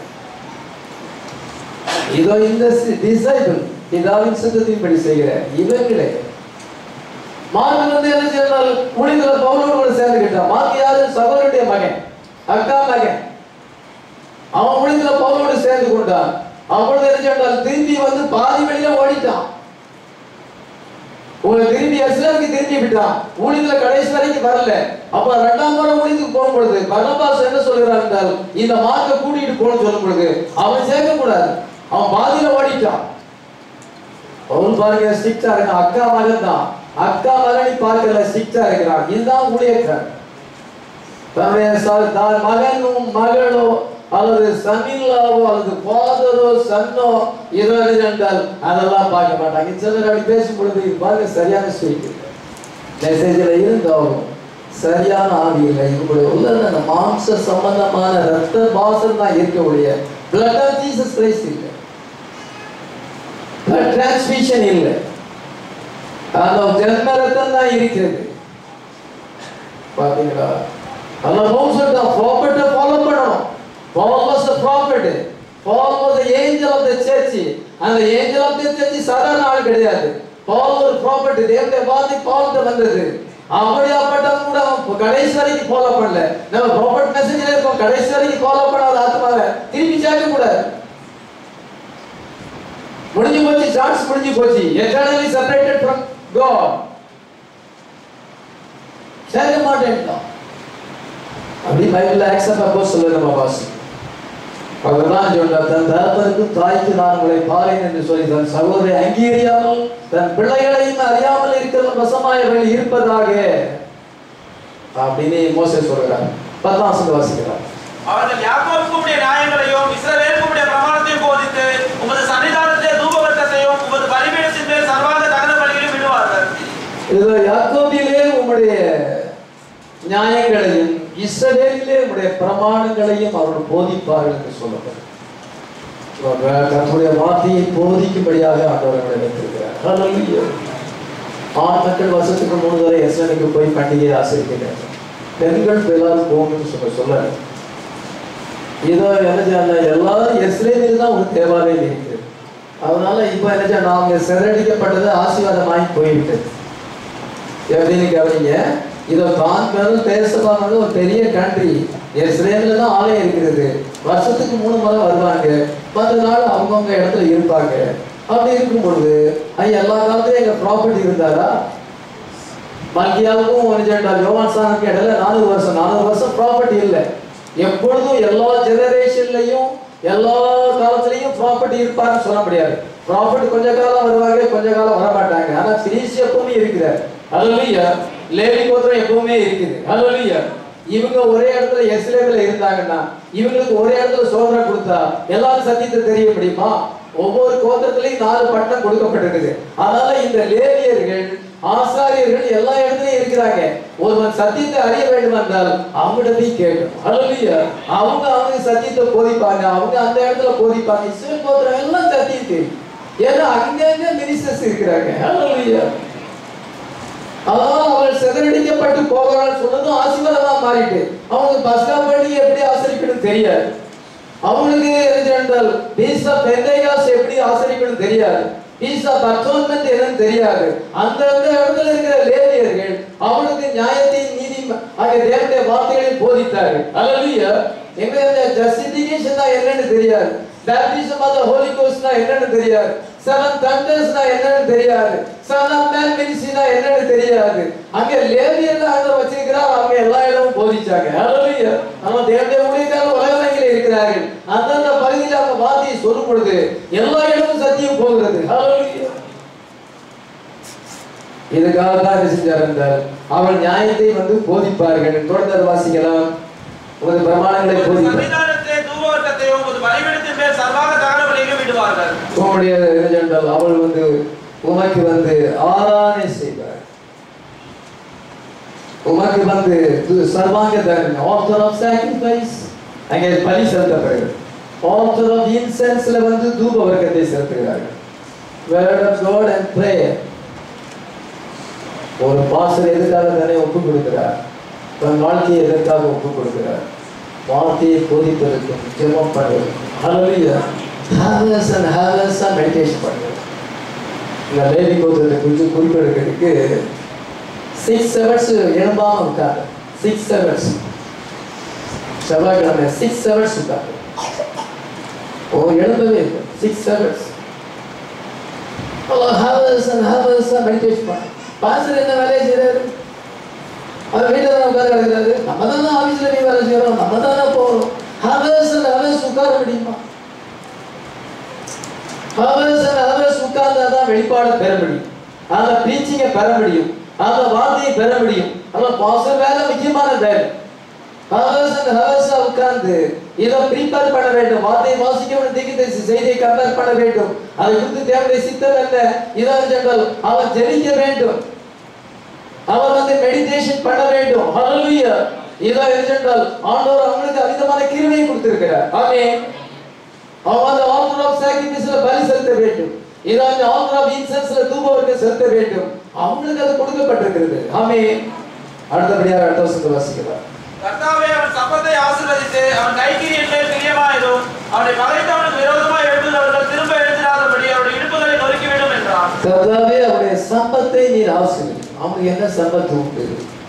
இதோ இந்த டிசைபிள் பிதாவின் சித்தத்தின்படி செய்கிற இவங்களே. மார்க் வந்து என்ன செய்யறாரு, ஊழியத்துல பவுலோடு கூட சேர்ந்துக்கிட்டான். மார்க் யாரு, சகோதரனுடைய மகன், அக்கா மகன். அவன் ஊழியத்துல பவுலோடு சேர்ந்து கொண்டான். அவனோட என்ன செய்யறாரு, திரும்பி வந்து பாதி வழியில ஓடிட்டான். உங்களை திரும்பி இஸ்ரவேலுக்கு திரும்பி விட்டான். ஊழியத்துல கடைசி வரைக்கும் வரல. அப்ப ரெண்டாம் முறை ஊழியத்துக்கு போகும் பொழுது பர்னபாஸ் என்ன சொல்கிறார் என்றால், இந்த மார்க்க கூட்டிட்டு போகணும்னு சொல்லும் பொழுது அவன் சேர்க்க கூடாது, அவன் பாதியில ஓடிட்டான். அவன் பாருங்க ஸ்ட்ரிக்டா இருக்கான். அக்கா மகன் தான், அக்கா மகனை பார்க்கல, ஸ்ட்ரிக்டா இருக்கிறான். இதுதான் ஊழியக்கார். தன்னுடைய மகனும் மகளோ அல்லது சன்னிலாவோ அல்லது ஃபாதரோ சன்னோ இதோ என்றால் அதெல்லாம் பார்க்க மாட்டாங்க. சிலர் அப்படி பேசும் பொழுது பாருங்க சரியான ஸ்வீட் மெசேஜில் இருந்தாலும் சரியான ஆவி இல்லை. இவங்களுடைய உள்ள மாம்ச சம்பந்தமான ரத்த பாசம் தான் இருக்கக்கூடிய பிளட் ஆஃப் ஜீசஸ் கிரைஸ்ட் இல்லை, பிளட் டிரான்ஸ்மிஷன் இல்லை, அந்த ஜென்ம ரத்தம் தான் இருக்கிறது. பாத்தீங்களா? அல்ல மோசட்டா ப்ராப்பர்ட்டை ஃபாலோ பண்ணணும். Paul was a prophet. Paul was the angel of the church. And the angel of the church சாதாரண ஆள் கிடையாது. Paul ஒரு prophet. தேவனுடைய வார்த்தை பால்ட்ட வந்தது. அப்படியாப்பட்டவங்க கூட அவன் கடைசி வரைக்கும் ஃபாலோ பண்ணல. நம்ம ப்ராப்பர்ட் மெசேஜ்ல இருக்கோம், கடைசி வரைக்கும் ஃபாலோ பண்ணாத ஆத்மாவை திருப்பி சேர்க்க கூடாது. முடிஞ்சு போச்சு, சான்ஸ் முடிஞ்சு போச்சு. eternally separated from God. சேர்க்க மாட்டேன்ட்டான். அப்படி பைபிள்ல ஆக்சப் அப்போஸ்தலர் நம்ம வாசிக்கிறோம். அதுதான் சொன்னார், தன் தகப்பனுக்கும் தாய்க்கு நான் உங்களை பாரேன் என்று சொல்லி தன் சகோதரை அங்கீகரியாமல் தன் பிள்ளைகளையும் அறியாமல் இருக்கிற வசமாயவர்கள் இருப்பதாக அப்படின்னு மோசே சொல்கிறார். பத்தாம் வசனத்தை வாசிக்கிறார். அவர்கள் யாக்கோபுக்கு உம்முடைய நியாயங்களையும் இஸ்ரவேலுக்கு உம்முடைய பிரமாணத்தையும் போதித்து உமது சன்னிதானத்திலே தூபவர்க்கத்தையும் உமது பலிபீடத்தின் மேல் சர்வாங்க தகன பலிகளையும் விடுவார்கள். இதோ யாக்கோபிலே உம்முடைய நியாயங்களையும் இஸ்ரவேலிலே உடைய பிரமாணங்களையும் அவர்கள் போதிப்பார்கள் என்று சொல்லப்படும். நம்முடைய வார்த்தையை போதிக்கும்படியாக ஆண்டவர்களை வைத்திருக்கிறார். ஆண் மக்கள் வருஷத்துக்கு மூணு வரை எஸ்ரனுக்கு போய் பண்டிகையை ஆசிரிக்கிறார். பெண்கள் எல்லாரும் போகணும்னு சொல்ல சொல்ல இதோ என்ன செய்யணும், எல்லாரும் எஸ்ரேலில் தான் ஒரு தேவாலயம் இருக்கு. அதனால இப்போ என்ன செய்ய, நாங்கள் சிதறடிக்கப்பட்டது ஆசீர்வாதமாகி போய்விட்டது. எப்படின்னு கவனிங்க. இதோ தான் மேலும் பேசப்பாங்க ஒரு பெரிய கண்ட்ரி இஸ்ரேலில் தான் ஆலயம் இருக்கிறது. வருஷத்துக்கு மூணு முறை வருவாங்க, பத்து நாள் அவங்கவுங்க இடத்துல இருப்பாங்க. அப்படி இருக்கும் பொழுது எல்லா காலத்துலையும் எங்கள் ப்ராப்பர்ட்டி இருந்தாரா? மல்கியாவுக்கும் ஒரு ஜெண்டா யோவான் சானுக்கு இடையில நானூறு வருஷம் நானூறு வருஷம் ப்ராப்பர்ட்டி இல்லை. எப்பொழுதும் எல்லா ஜெனரேஷன்லையும் எல்லா காலத்திலையும் ப்ராப்பர்ட்டி இருப்பாருன்னு சொல்ல முடியாது. ப்ராப்பர்ட்டி கொஞ்ச காலம் வருவாங்க, கொஞ்ச காலம் வர மாட்டாங்க. ஆனா கிரீஸ் எப்பவுமே இருக்கிறார். அல்லேலூயா. லேவி கோத்திரம் எப்பவுமே இருக்குது. அல்லேலூயா. இவங்க ஒரே இடத்துல எஸ்ரேலில் இருந்தாங்கன்னா இவங்களுக்கு ஒரே இடத்துல சோதனை கொடுத்தா எல்லாரும் சத்தியத்தை தெரிய முடியுமா? ஒவ்வொரு கோத்திரத்திலையும் நாலு பட்டம் கொடுக்கப்பட்டிருக்குது. அதனால இந்த லேவியர்கள் ஆசாரியர்கள் எல்லா இடத்துலயும் இருக்கிறாங்க. ஒருவன் சத்தியத்தை அறிய வேண்டும் என்றால் அவங்ககிட்ட கேட்கணும். அல்லேலூயா. அவங்க அவங்க சத்தியத்தை போதிப்பாங்க, அவங்க அந்த இடத்துல போதிப்பாங்க. இஸ்ரேல் கோத்திரம் எல்லாம் சத்தியத்தை, ஏன்னா அங்கங்க மினிஸ்டர்ஸ் இருக்கிறாங்க. அல்லேலூயா. அதனால அவர்கள் சிதறடிக்கப்பட்டு போகிறான்னு சொன்னதும் ஆசீர்வாதமா மாறிட்டு அவங்க பஸ்கா பண்டிகை எப்படி ஆசரிக்கணும் தெரியாது. அவங்களுக்கு என்றால் பீஸ் ஆஃப் பெந்தேகாஸ் எப்படி ஆசரிக்கணும் தெரியாது. பீஸ் ஆஃப் அட்டோன்மென்ட் என்னன்னு தெரியாது. அந்த அந்த இடத்துல இருக்கிற லேவியர்கள் அவனுக்கு நியாயத்தையும் நீதி ஆகிய தேவனுடைய வார்த்தைகளை போதித்தார்கள். அல்லேலூயா. எங்க ஜஸ்டிஃபிகேஷன் தான் என்னன்னு தெரியாது. பேப்டிசம் ஆஃப் தி ஹோலி கோஸ்ட்னா என்னன்னு தெரியாது. செவன் தண்டர்ஸ்னா என்னன்னு தெரியாது. சன் ஆஃப் மேன் மினிஸ்ட்ரினா என்னன்னு தெரியாது. அங்க லேவியர்கள் அங்க வச்சிருக்கிறார், அவங்க எல்லா இடமும் போதிச்சாங்க. அல்லேலூயா. நம்ம தேவனுடைய ஊழியர்கள் உலகத்தில் இருக்கிறார்கள். அந்தந்த பகுதியில் அவங்க வார்த்தையை சொல்லும் பொழுது எல்லா இடமும் சத்தியம் போகிறது. அல்லேலூயா. இதுக்காக தான் என்ன செஞ்சார் என்றால் அவள் நியாயத்தை வந்து போதிப்பார்கள். தொடர்ந்து வாசிக்கலாம். ஒரு பிரமாணங்களை போதிப்பார்கள். அவள் வந்து உமக்கு வந்து ஆராதனை செய்வார். உமக்கு வந்து சர்வாங்க தகனம், ஆல்டர் ஆஃப் சாக்ரிஃபைஸ், அங்கே பலி செலுத்தப்படுகிறது. ஆல்டர் ஆஃப் இன்சென்ஸ்ல வந்து தூப வர்க்கத்தை செலுத்துகிறார்கள். Word of God and prayer. ஒரு பாஸ்டர் எதுக்காக தானே ஒப்பு கொடுக்கிறார்? தன் வாழ்க்கையை எதற்காக ஒப்பு கொடுக்கிறார்? வார்த்தையை போதிப்பதற்கும் ஜெபம் பண்ணுவதற்கும். அல்லேலூயா. ஹாவர்ஸ் அண்ட் ஹாவர்ஸ் மெடிடேஷன் பண்ணுறது. இந்த லேவி கோத்திரத்தை குறித்து குறிப்பெடுக்கிறதுக்கு சிக்ஸ் ஹவர்ஸ் எழும்பாமல் இருக்காங்க. சிக்ஸ் ஹவர்ஸ் செவ்வாய்க்கிழமை சிக்ஸ் ஹவர்ஸ் இருக்காங்க. ஒரு எழும்பவே இல்லை. Six hours hours and hours meditation பண்ண. பாஸ்டர் என்ன வேலையை செய்யறாரு? அவர் வீட்டில் தான் உட்கார கிடக்கிறாரு. நம்ம தானே ஆஃபீஸில் போய் வேலை செய்யறோம், நம்ம தானே போகிறோம். ஹாவர்ஸ் அண்ட் ஹாவர்ஸ் உட்கார முடியுமா? ஹாவர்ஸ் அண்ட் ஹாவர்ஸ் உட்கார்ந்தாதான் வெளிப்பாடு பெற முடியும். அந்த பிரீச்சிங்கை பெற முடியும், அந்த வார்த்தையை பெற முடியும். அந்த பாஸ்டர் வேலை முக்கியமான வேலை. ஹாவர்ஸ் அண்ட் ஹாவர்ஸ் உட்கார்ந்து இதை ப்ரிப்பேர் பண்ண வேண்டும். வார்த்தையை வாசிக்க வேண்டும், தீர்க்கதரிசி செய்தியை கம்பேர் பண்ண வேண்டும். அதை குறித்து தேவனுடைய சித்தம் என்ன இதான் சொன்னால் அவர் ஜெபிக்க வேண்டும். அவர் வந்து மெடிடேஷன் பண்ண வேண்டும். ஹல்லேலூயா. இதான் என்றால் ஆண்டவர் அவங்களுக்கு அமிதமான கிருபையை கொடுத்திருக்கிறார். ஆமென். அவன் அந்த ஆல்டர் ஆஃப் சாக்ரிஃபைஸ்ல பலி செலுத்த வேண்டும். இதான் ஆல்டர் ஆஃப் இன்சென்ஸ்ல தூபவர்க்கம் செலுத்த வேண்டும். அவங்களுக்கு அது கொடுக்கப்பட்டிருக்கிறது. ஆமென். அடுத்தபடியாக அடுத்த வசனத்தை வாசிக்கலாம். கர்த்தாவே, அவன் சம்பத்தை ஆசீர்வதித்து அவன் கைக்கிரியன் மேல் பிரியமாயிரும். அவனை பகைத்தவனுக்கு விரோதமாய் எழுப்புகிறவர்கள் திரும்ப எழுந்திராதபடி அவருடைய இடுப்புகளை நொறுக்கி வேண்டும் என்றார். கர்த்தாவே, அவருடைய சம்பத்தை நீர் ஆசீர்வதி. அவங்களுக்கு என்ன சம்பத்து உண்டு?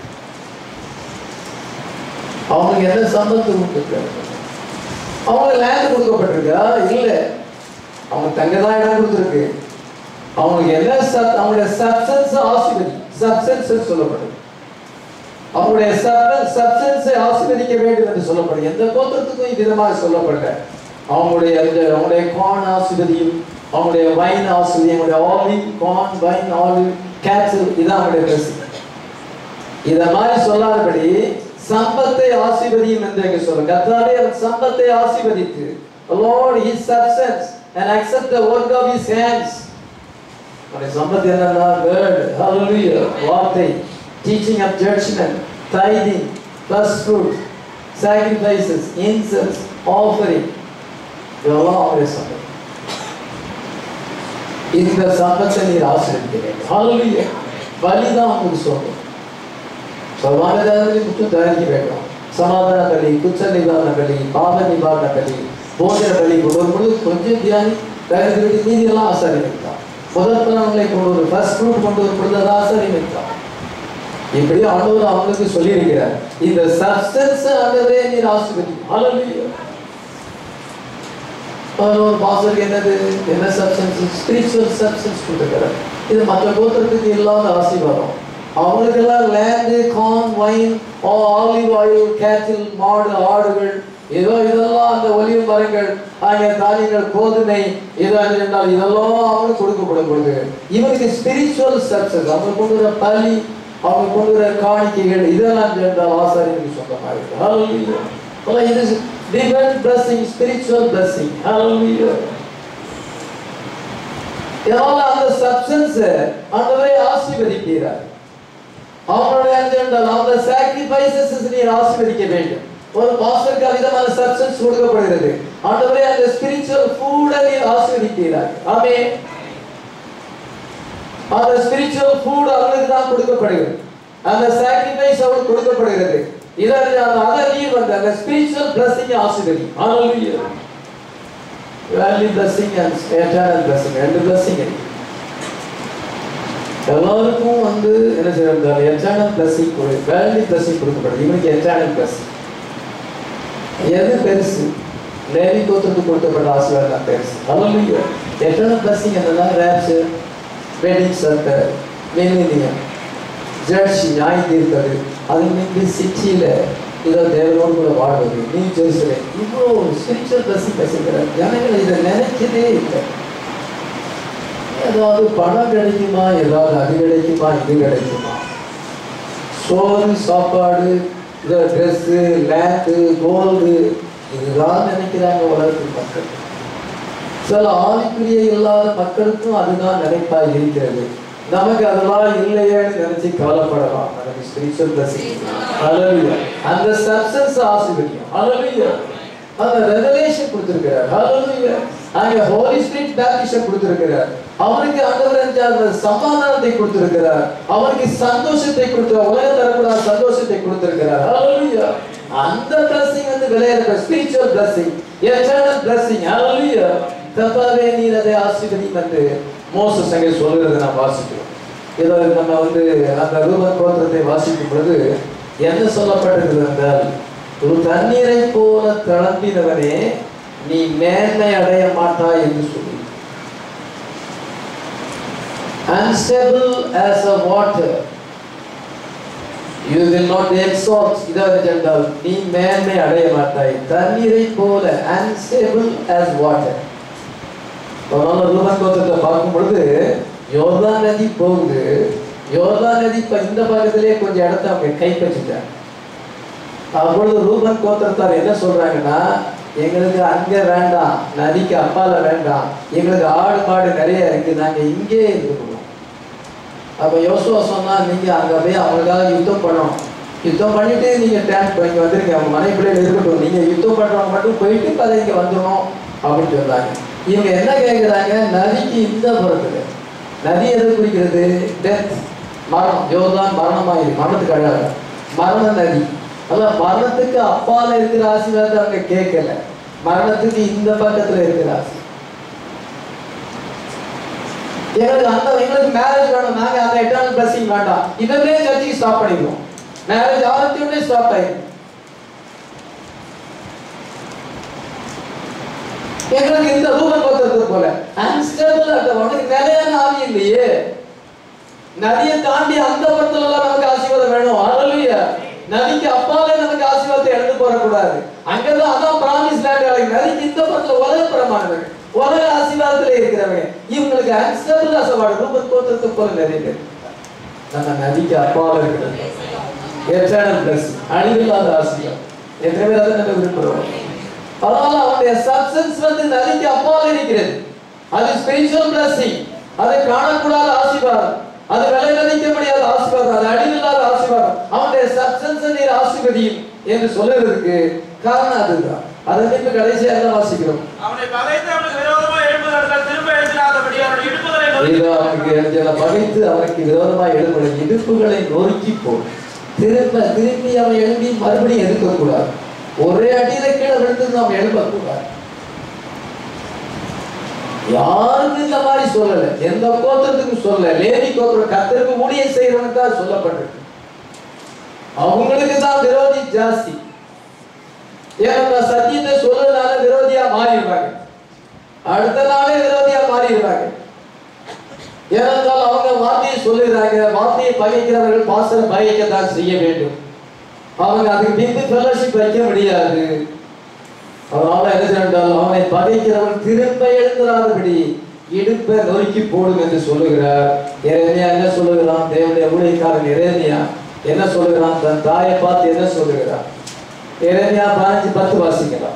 அவங்களுக்கு என்ன சம்பத்து உண்டு? அவங்க லேண்ட் கொடுக்கப்பட்டிருக்கா? இல்லை, அவங்க தங்கதான் இடம் கொடுத்துருக்கு. அவங்களுக்கு என்ன அவங்களுடைய சப்ஸ்டன்ஸ் ஆசீர்வதி. சப்ஸ்டன்ஸ் சொல்லப்படுது. அவங்களுடைய சப்ஸ்டன்ஸை ஆசீர்வதிக்க வேண்டும் என்று சொல்லப்படும். எந்த கோத்திரத்துக்கும் விதமாக சொல்லப்பட்ட அவங்களுடைய அவங்களுடைய கார்ன் ஆசீர்வதியும், அவங்களுடைய வைன் ஆசீர்வதியும், அவங்களுடைய ஆலிவ் கார்ன் வைன் ஆலிவ் கேட்சல் இதான் அவங்களுடைய பிரசித்தி. இத மாதிரி சொல்லாதபடி சம்பத்தை ஆசீர்வதியும் என்று இங்க சொல்ல. கர்த்தாவே அவர் சம்பத்தை ஆசீர்வதித்து Lord his substance and accept the work of his hands. அவருடைய சம்பத்து என்னன்னா word, hallelujah, வார்த்தை, teaching of judgment, tithing, first fruit, sacrifices, incense, offering. இதெல்லாம் அவருடைய சம்பத்து. இந்த சம்பத்தை நீர் ஆசீர்வதிக்கிறீங்க. ஹalleluya. பலிதான் உங்களுக்கு சொல்றோம். சர்வாங்கதானத்தை மட்டும் தயாரிக்க வேண்டும். சமாதான பலி, குற்ற நிவாரண பலி, பாவ நிவாரண பலி, போஜன பலி கொண்டு வரும்பொழுது கொஞ்சம் தியானி தகர்த்து விட்டு மீதி எல்லாம் ஆசாரி வைத்தான். முதல் பலன்களை கொண்டு ஒரு ஃபர்ஸ்ட் ஃப்ரூட் கொண்டு வரும் பொழுது அதை ஆசாரி வைத்தான். இப்படி ஆண்டவர் அவங்களுக்கு சொல்லி இருக்கிறார். இந்த சப்ஸ்டன்ஸ் ஆண்டவரே நீர் ஆசீர்வதி. ஹல்லேலூயா. ஒரு பாஸ்டருக்கு என்னது என்ன சப்ஸ்டன்ஸ்? ஸ்பிரிச்சுவல் சப்ஸ்டன்ஸ் கொடுத்துருக்கிறார். இது மற்ற கோத்திரத்துக்கு இல்லாத ஆசீர்வாதம். அவங்களுக்கெல்லாம் land, corn, wine, olive oil, cattle, மாடு, ஆடுகள், ஏதோ இதெல்லாம் அந்த ஒலிவு மரங்கள் ஆகிய தானியங்கள், கோதுமை ஏதாவது என்றால் இதெல்லாம் அவங்களுக்கு கொடுக்கப்படும் பொழுது இவனுக்கு ஸ்பிரிச்சுவல் சப்ஸ்டன்ஸ், அவங்க கொண்டு வர பலி, அவங்க கொண்டு வர காணிக்கைகள் இதெல்லாம் என்றால் ஆசாரியனுக்கு சொந்தமாக இருக்கு. ஹல்லேலூயா. இது divine blessing, spiritual blessing. Hallelujah. இதனால அந்த சப்ஸ்டன்ஸ் ஆண்டவரே ஆசீர்வதிக்கிறார். அவனுடைய அஜெண்டா அந்த சாக்ரிஃபைசஸ் நீர் ஆசீர்வதிக்க வேண்டும். ஒரு பாஸ்டருக்கு விதமான சப்ஸ்டன்ஸ் கொடுக்கப்படுகிறது. ஆண்டவரே அந்த ஸ்பிரிச்சுவல் ஃபுட் நீர் ஆசீர்வதிக்கிறார். ஆமென். அந்த ஸ்பிரிச்சுவல் ஃபுட் அவனுக்கு தான் கொடுக்கப்படுகிறது. அந்த சாக்ரிஃபைஸ் அவனுக்கு கொடுக்கப்படுகிறது. இதற்கு அந்த நீர் வந்து அந்த ஸ்பிரிச்சுவல் blessing ஆசீர்வதி. ஹல்லேலூயா. Value blessing and eternal blessing ரெண்டு blessing இருக்கு. எல்லாருக்கும் வந்து என்ன செய்யறாங்க? eternal blessing கொடு, வேல்யூ blessing கொடுக்கப்படுது. இவனுக்கு eternal blessing. எது பெருசு? லேவி கோத்திரத்துக்கு கொடுக்கப்பட்ட ஆசீர்வாதம் தான் பெருசு. ஹல்லேலூயா. eternal blessing என்னன்னா rapture, wedding supper, millennium, judge நியாயம் தீர்ப்பது, அது மீது சிற்றியில இதை தேவனோடு கூட வாழ்வது, நீ ஜெருசலேம், இவ்வளோ ஸ்பிரிச்சுவல் பிளஸிங் பேசுகிறார். ஜனங்கள் இதை நினைக்கவே இல்லை. ஏதாவது பணம் கிடைக்குமா, ஏதாவது அது கிடைக்குமா, இது கிடைக்குமா, சோறு, சாப்பாடு, ட்ரெஸ்ஸு, லேண்டு, கோல்டு, இதுதான் நினைக்கிறாங்க உலகத்தில் மக்கள். சில ஆவிக்குரிய இல்லாத மக்களுக்கும் அதுதான் நினைப்பாக இருக்கிறது. நமக்கு அதெல்லாம் இல்லையேன்னு நினைச்சு கவலைப்படலாம். நமக்கு ஸ்பிரிச்சுவல் பிளஸிங். ஹல்லேலூயா. அந்த சப்ஸ்டன்ஸ் ஆசீர்வதிக்கும். ஹல்லேலூயா. அந்த ரெவலேஷன் கொடுத்திருக்கிறார். ஹல்லேலூயா. அங்க ஹோலி ஸ்பிரிட் பேப்டிசம் கொடுத்திருக்கிறார். அவனுக்கு ஆண்டவர் அந்த சமாதானத்தை கொடுத்திருக்கிறார். அவனுக்கு சந்தோஷத்தை கொடுத்திருக்கிறார். உலக தரக்கூடாத சந்தோஷத்தை கொடுத்திருக்கிறார். ஹல்லேலூயா. அந்த பிளஸிங் வந்து விளையாடுற ஸ்பிரிச்சுவல் பிளஸிங், எட்டர்னல் பிளஸிங். ஹல்லேலூயா. கர்த்தாவே நீர் அதை ஆசீர்வதியும் என்று மோசஸ் அங்கே சொல்லுறதை நாம் வாசிக்கிறோம். ஏதோ நம்ம வந்து அந்த ரூபன் கோத்திரத்தை வாசிக்கும் பொழுது என்ன சொல்லப்பட்டிருக்கிறது என்றால், ஒரு தண்ணீரை போல தளம்பினவனே நீ மேன்மை அடைய மாட்டாய் என்று சொல்லி, unstable as a water you will not exalt. இதாவது என்றால் நீ மேன்மை அடைய மாட்டாய். தண்ணீரை போல unstable as water. அதனால ரூபன் கோத்திரத்தை பார்க்கும் பொழுது யோர்தான் நதி போகுது. யோர்தான் நதி இப்ப இந்த பக்கத்திலே கொஞ்சம் இடத்த அவங்க கைப்பற்றிட்டாங்க. அப்பொழுது ரூபன் கோத்திரத்தார் என்ன சொல்றாங்கன்னா, எங்களுக்கு அங்க வேண்டாம், நதிக்கு அப்பால வேண்டாம், எங்களுக்கு ஆடு மாடு நிறைய இருக்கு, நாங்க இங்கே இருக்கணும். அப்ப யோசுவா சொன்னா, நீங்க அங்க போய் அவங்களுக்காக யுத்தம் பண்ணணும், யுத்தம் பண்ணிட்டு நீங்க டேங்க் இங்க வந்துருங்க, அவங்க மனை பிள்ளைகள் இருக்கட்டும், நீங்க யுத்தம் பண்றவங்க மட்டும் போயிட்டு அதை இங்க வந்துடணும் அப்படின்னு சொல்றாங்க. இவங்க என்ன கேட்கிறாங்க, நதிக்கு இந்த புறத்துல, நதி எது குறிக்கிறது? டெத், மரணம். யோர்தான் மரணமாயிரு, மரணத்துக்கு அழகாக மரண நதி. அதான் மரணத்துக்கு அப்பால இருக்கிற ஆசீர்வாதத்தை அவங்க கேட்கல, மரணத்துக்கு இந்த பக்கத்துல இருக்கிற ஆசை. எங்களுக்கு அந்த எங்களுக்கு மேரேஜ் வேணும், நாங்க அந்த எட்டர்னல் பிளஸிங் வேண்டாம், இதே சர்ச்சைக்கு ஸ்டாப் பண்ணிடுவோம். மேரேஜ் ஆரம்பிச்சோடனே ஸ்டாப் ஆயிடும். எங்களுக்கு இந்த ரூபன் கோத்திரத்தை போல அன்ஸ்டேபிள் ஆக உனக்கு நிலையான ஆவி இல்லையே. நதியை தாண்டி அந்த பக்கத்துல எல்லாம் நமக்கு ஆசீர்வாதம் வேணும். ஹல்லேலூயா. நதிக்கு அப்பாலே நமக்கு ஆசீர்வாதத்தை எடுத்து போறக்கூடாது. அங்கதான் அதான் பிராமிஸ் லேண்ட். நதிக்கு இந்த பக்கத்துல உலக பிரமாணங்கள், உலக ஆசீர்வாதத்துல இருக்கிறவங்க, இவங்களுக்கு அன்ஸ்டேபிள் ஆசைவாடு ரூபன் கோத்திரத்தை போல நிறைய பேர். நம்ம நதிக்கு அப்பால இருக்கிறது எட்டர்னல் பிளஸிங், அழிவில்லாத ஆசீர்வாதம். எத்தனை பேர் அதை நம்ம விரும்புறோம்? அதனால அவனுடைய சப்ஸ்டன்ஸ் வந்து நதிக்கு அப்பால் இருக்கிறது. அது ஸ்பிரிச்சுவல் பிளஸிங், அதை காணக்கூடாத ஆசீர்வாதம், அது விலை மதிக்க முடியாத ஆசீர்வாதம், அது அழிவில்லாத ஆசீர்வாதம். அவனுடைய சப்ஸ்டன்ஸ் நீர் ஆசீர்வதியும் என்று சொல்லுறதுக்கு காரணம் அதுதான். அதை இப்ப கடைசியா என்ன வாசிக்கிறோம்? அவனை பகைத்து அவனுக்கு விரோதமாக எழும்புகிறார்கள், திரும்ப எழுந்திராதபடி அவனுடைய இடுப்புகளை நொறுக்கி அவனுக்கு பகைத்து அவனுக்கு விரோதமாக எழும்புகிற இடுப்புகளை நொறுக்கி போடும். திரும்ப திரும்பி அவன் எழுப்பி மறுபடியும் எடுக்கக்கூடாது. ஒரே அடியில கீழே விழுந்து நாம் எழுப்பக்கூடாது. யாருக்கும் இந்த மாதிரி சொல்லல, எந்த கோத்திரத்துக்கு சொல்லல. லேவி கோத்திரம் கர்த்தருக்கு ஊழியம் செய்யறவனுக்கு தான் சொல்லப்பட்டிருக்கு. அவங்களுக்கு தான் விரோதி ஜாஸ்தி. ஏன்னா சத்தியத்தை சொல்றதுனால விரோதியா மாறிடுவாங்க, அடுத்த நாளே விரோதியா மாறிடுவாங்க. ஏனென்றால் அவங்க வார்த்தையை சொல்லுகிறாங்க. வார்த்தையை பகைக்கிறவர்கள் பாஸ்டரை பகைக்கத்தான் செய்ய வேண்டும். அவங்க அதுக்கு பின்பு ஃபெல்லோஷிப் வைக்க முடியாது. அதனால என்ன செய்தால் அவனை பகைக்கிறவன் திரும்ப எழுந்துராதபடி இடுப்பை நொறுக்கி போடும் என்று சொல்லுகிறார். எரேமியா என்ன சொல்லுகிறான்? தேவனுடைய ஊழியக்காரன் எரேமியா என்ன சொல்லுகிறான்? தன் தாயை பார்த்து என்ன சொல்லுகிறான்? எரேமியா பதினஞ்சு பத்து வாசிக்கலாம்.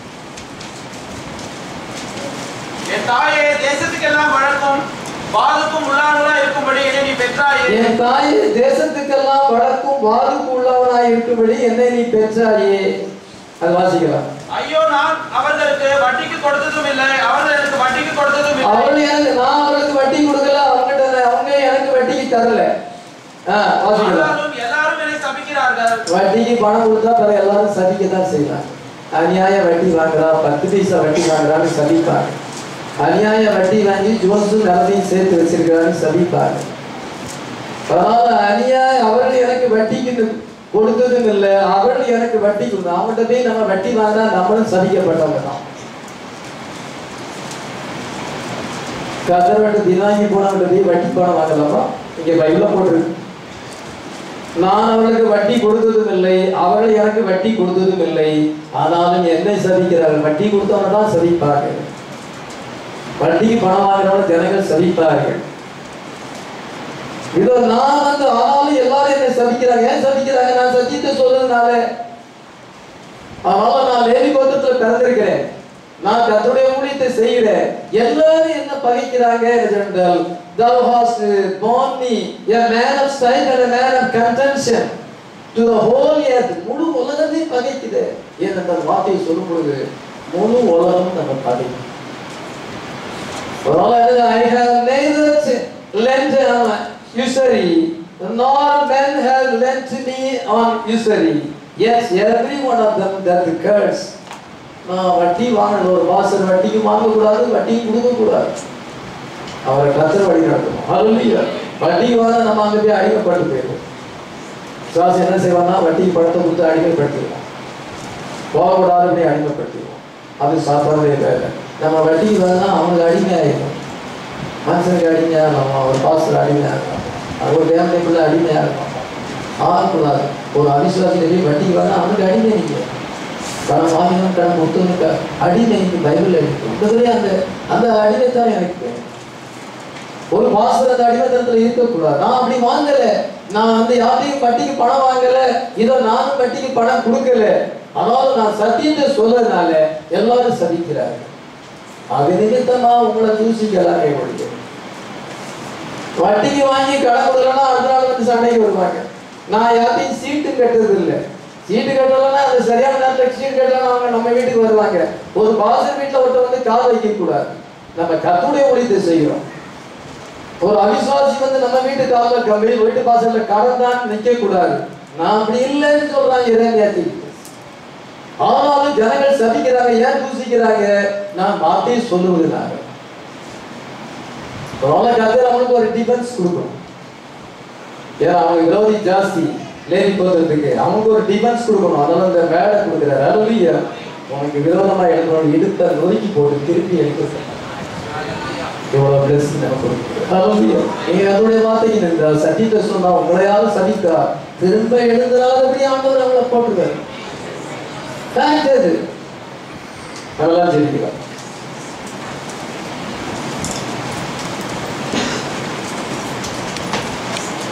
என் தாயே, தேசத்துக்கெல்லாம் வழக்கும் வாளுக்கும் உள்ளானவனாய் இருக்கும்படி என்னை நீ பெற்றாயே. என் தாயே, தேசத்துக்கெல்லாம் வழக்கும் வாளுக்கும் உள்ளவனாய் இருக்கும்படி என்னை நீ பெற்றாயே. அது வாசிக்கலாம். ஐயோ, நான் அவர்களுக்கு வட்டிக்கு கொடுத்ததும் இல்லை, அவர்கள் எனக்கு வட்டிக்கு கொடுத்ததும் இல்லை. அவர்கள் எனக்கு நான் அவர்களுக்கு வட்டி கொடுக்கல, அவங்ககிட்ட அவங்க எனக்கு வட்டிக்கு தரல. எல்லாரும் என்னை சபிக்கிறார்கள். வட்டிக்கு பணம் கொடுத்தா பிறகு எல்லாரும் சபிக்கத்தான் செய்யலாம். அநியாய வட்டி வாங்குறா, பத்து பைசா வட்டி வாங்குறான்னு சபிப்பாங்க. அநியாய வட்டி வாங்கி ஜோன்ஸும் நிலத்தையும் சேர்த்து வச்சிருக்கிறான்னு சபிப்பாங்க. அதனால அநியாய அவர்கள் எனக்கு வட்டிக்கு கொடுத்ததும் இல்லை, அவர்கள் எனக்கு வட்டி கொடுத்த அவங்கள்ட்ட போய் நம்ம வட்டி வாங்கினா நம்மளும் சபிக்கப்பட்டவங்க தான். கதர்வட்டு தினாங்கி போனவங்க போய் வட்டி பணம் வாங்கலாமா? இங்க பைபிள்ல போட்டிருக்கு. நான் அவர்களுக்கு வட்டி கொடுத்ததும் இல்லை, அவர்கள் எனக்கு வட்டி கொடுத்ததும் இல்லை, ஆனாலும் என்னை சபிக்கிறார்கள். வட்டி கொடுத்தவங்க தான் சபிப்பார்கள். வட்டிக்கு பணம் வாங்குறவங்க ஜனங்கள் சபிப்பார்கள். இதோ நான் வந்து ஆனாலும் எல்லாரும் என்னை சபிக்கிறாங்க. ஏன் சபிக்கிறாங்க? நான் சத்தியத்தை சொல்றதுனால. அதனால நான் லேவி கோத்திரத்துல பிறந்திருக்கிறேன், நான் கர்த்தருடைய ஊழியத்தை செய்கிறேன். எல்லாரும் என்ன பகைக்கிறாங்க என்றால், thou hast born me a man of strife and a man of contention to the whole earth. முழு உலகத்தையும் பகைக்குது. ஏனென்றால் வார்த்தையை சொல்லும் பொழுது முழு உலகம் நம்ம பகைக்கும். I have neither lent on usury, nor men have lent me on usury. Yes, every one of them that curse. நான் வட்டி வாங்கணும், ஒரு வாசல் வட்டிக்கு வாங்கக்கூடாது, வட்டிக்கு கொடுக்கக்கூடாது. அவரை கர்த்தர் வழி நடத்தணும். ஹல்லேலூயா. வட்டி வாங்க நம்ம அங்கே போய் அடிமைப்பட்டு போயிடுவோம். சுவாசம் என்ன செய்வாங்கன்னா வட்டிக்கு பணத்தை கொடுத்து அடிமைப்படுத்திடுவோம், போகக்கூடாது போய் அடிமைப்படுத்திடுவோம். அது சாப்பாடுடைய வேலை. நம்ம வட்டிக்கு வாங்கினா அவனுக்கு அடிமையாகிடும். மனுஷனுக்கு அடிமையாக இருக்கணும், ஒரு பாஸ்டர் அடிமையாக இருக்கணும், ஒரு ஃபேமிலிக்குள்ள அடிமையாக இருக்கணும். ஆகக்கூடாது. ஒரு அவிசுவாசியை போய் வட்டிக்கு வாங்கினா அவனுக்கு அடிமை இல்லை. கடன் வாங்கினும் கடன் கொடுத்தவனுக்கு அடிமை பைபிள் எடுத்து அந்த அந்த அடிமைத்தான் எனக்கு. ஒரு பாஸ்டர் அந்த அடிமைத்தனத்தில் இருக்கக்கூடாது. நான் அப்படி வாங்கல, நான் வந்து யாரையும் வட்டிக்கு பணம் வாங்கல, இதோ நானும் வட்டிக்கு பணம் கொடுக்கல. அதாவது நான் சத்தியத்தை சொல்றதுனால எல்லாரும் சதிக்கிறாங்க. அது நிமித்தமா உங்களை தூசிக்கலாமே ஒழிய வட்டிக்கு வாங்கி கடன் கொடுக்கலன்னா அடுத்த நாள் வந்து சண்டைக்கு வருவாங்க. நான் யாரையும் சீட்டு கட்டுறது இல்லை. சீட்டு கட்டலன்னா அது சரியான நேரத்துக்கு சீட்டு கட்டலன்னா அவங்க நம்ம வீட்டுக்கு வருவாங்க. ஒரு பாஸ்டர் வீட்டில் ஒருத்தர் வந்து கால் வைக்க கூடாது. நம்ம கர்த்தருடைய ஊழியத்தை செய்கிறோம். ஒரு அவிசுவாசி வந்து நம்ம வீட்டு காலில் கம்பி வீட்டு பாசல்ல கடன் தான் நிற்க கூடாது. நான் அப்படி இல்லைன்னு சொல்றாங்க இறைமையாத்தி. ஆனாலும் ஜனங்கள் சதிக்கிறாங்க. ஏன் தூசிக்கிறாங்க? நான் வார்த்தையை சொல்லுவதுனால. கர்த்தர் அவனுக்கு ஒரு டிஃபென்ஸ் கொடுக்கணும். ஏன்னா அவங்க விரோதி ஜாஸ்தி லேவி கோத்திரத்துக்கு, அவனுக்கு ஒரு டிஃபென்ஸ் கொடுக்கணும். அதனால இந்த வேலை கொடுக்குறாரு. ஹல்லேலூயா. உனக்கு விரோதமா எழுப்பணும், இடுப்பை நொறுக்கி போட்டு திருப்பி எழுப்ப எவ்வளவு பிளஸிங் நமக்கு கொடுக்குறாரு. ஹல்லேலூயா. நீங்க அதோடைய வார்த்தைக்கு நின்றால் சத்தியத்தை சொன்னா உங்களையாவது சதிக்கா திரும்ப எழுந்துறாதபடி ஆண்டவர் அவங்களை போட்டுருக்காரு. அதெல்லாம் ஜெயிக்கலாம்.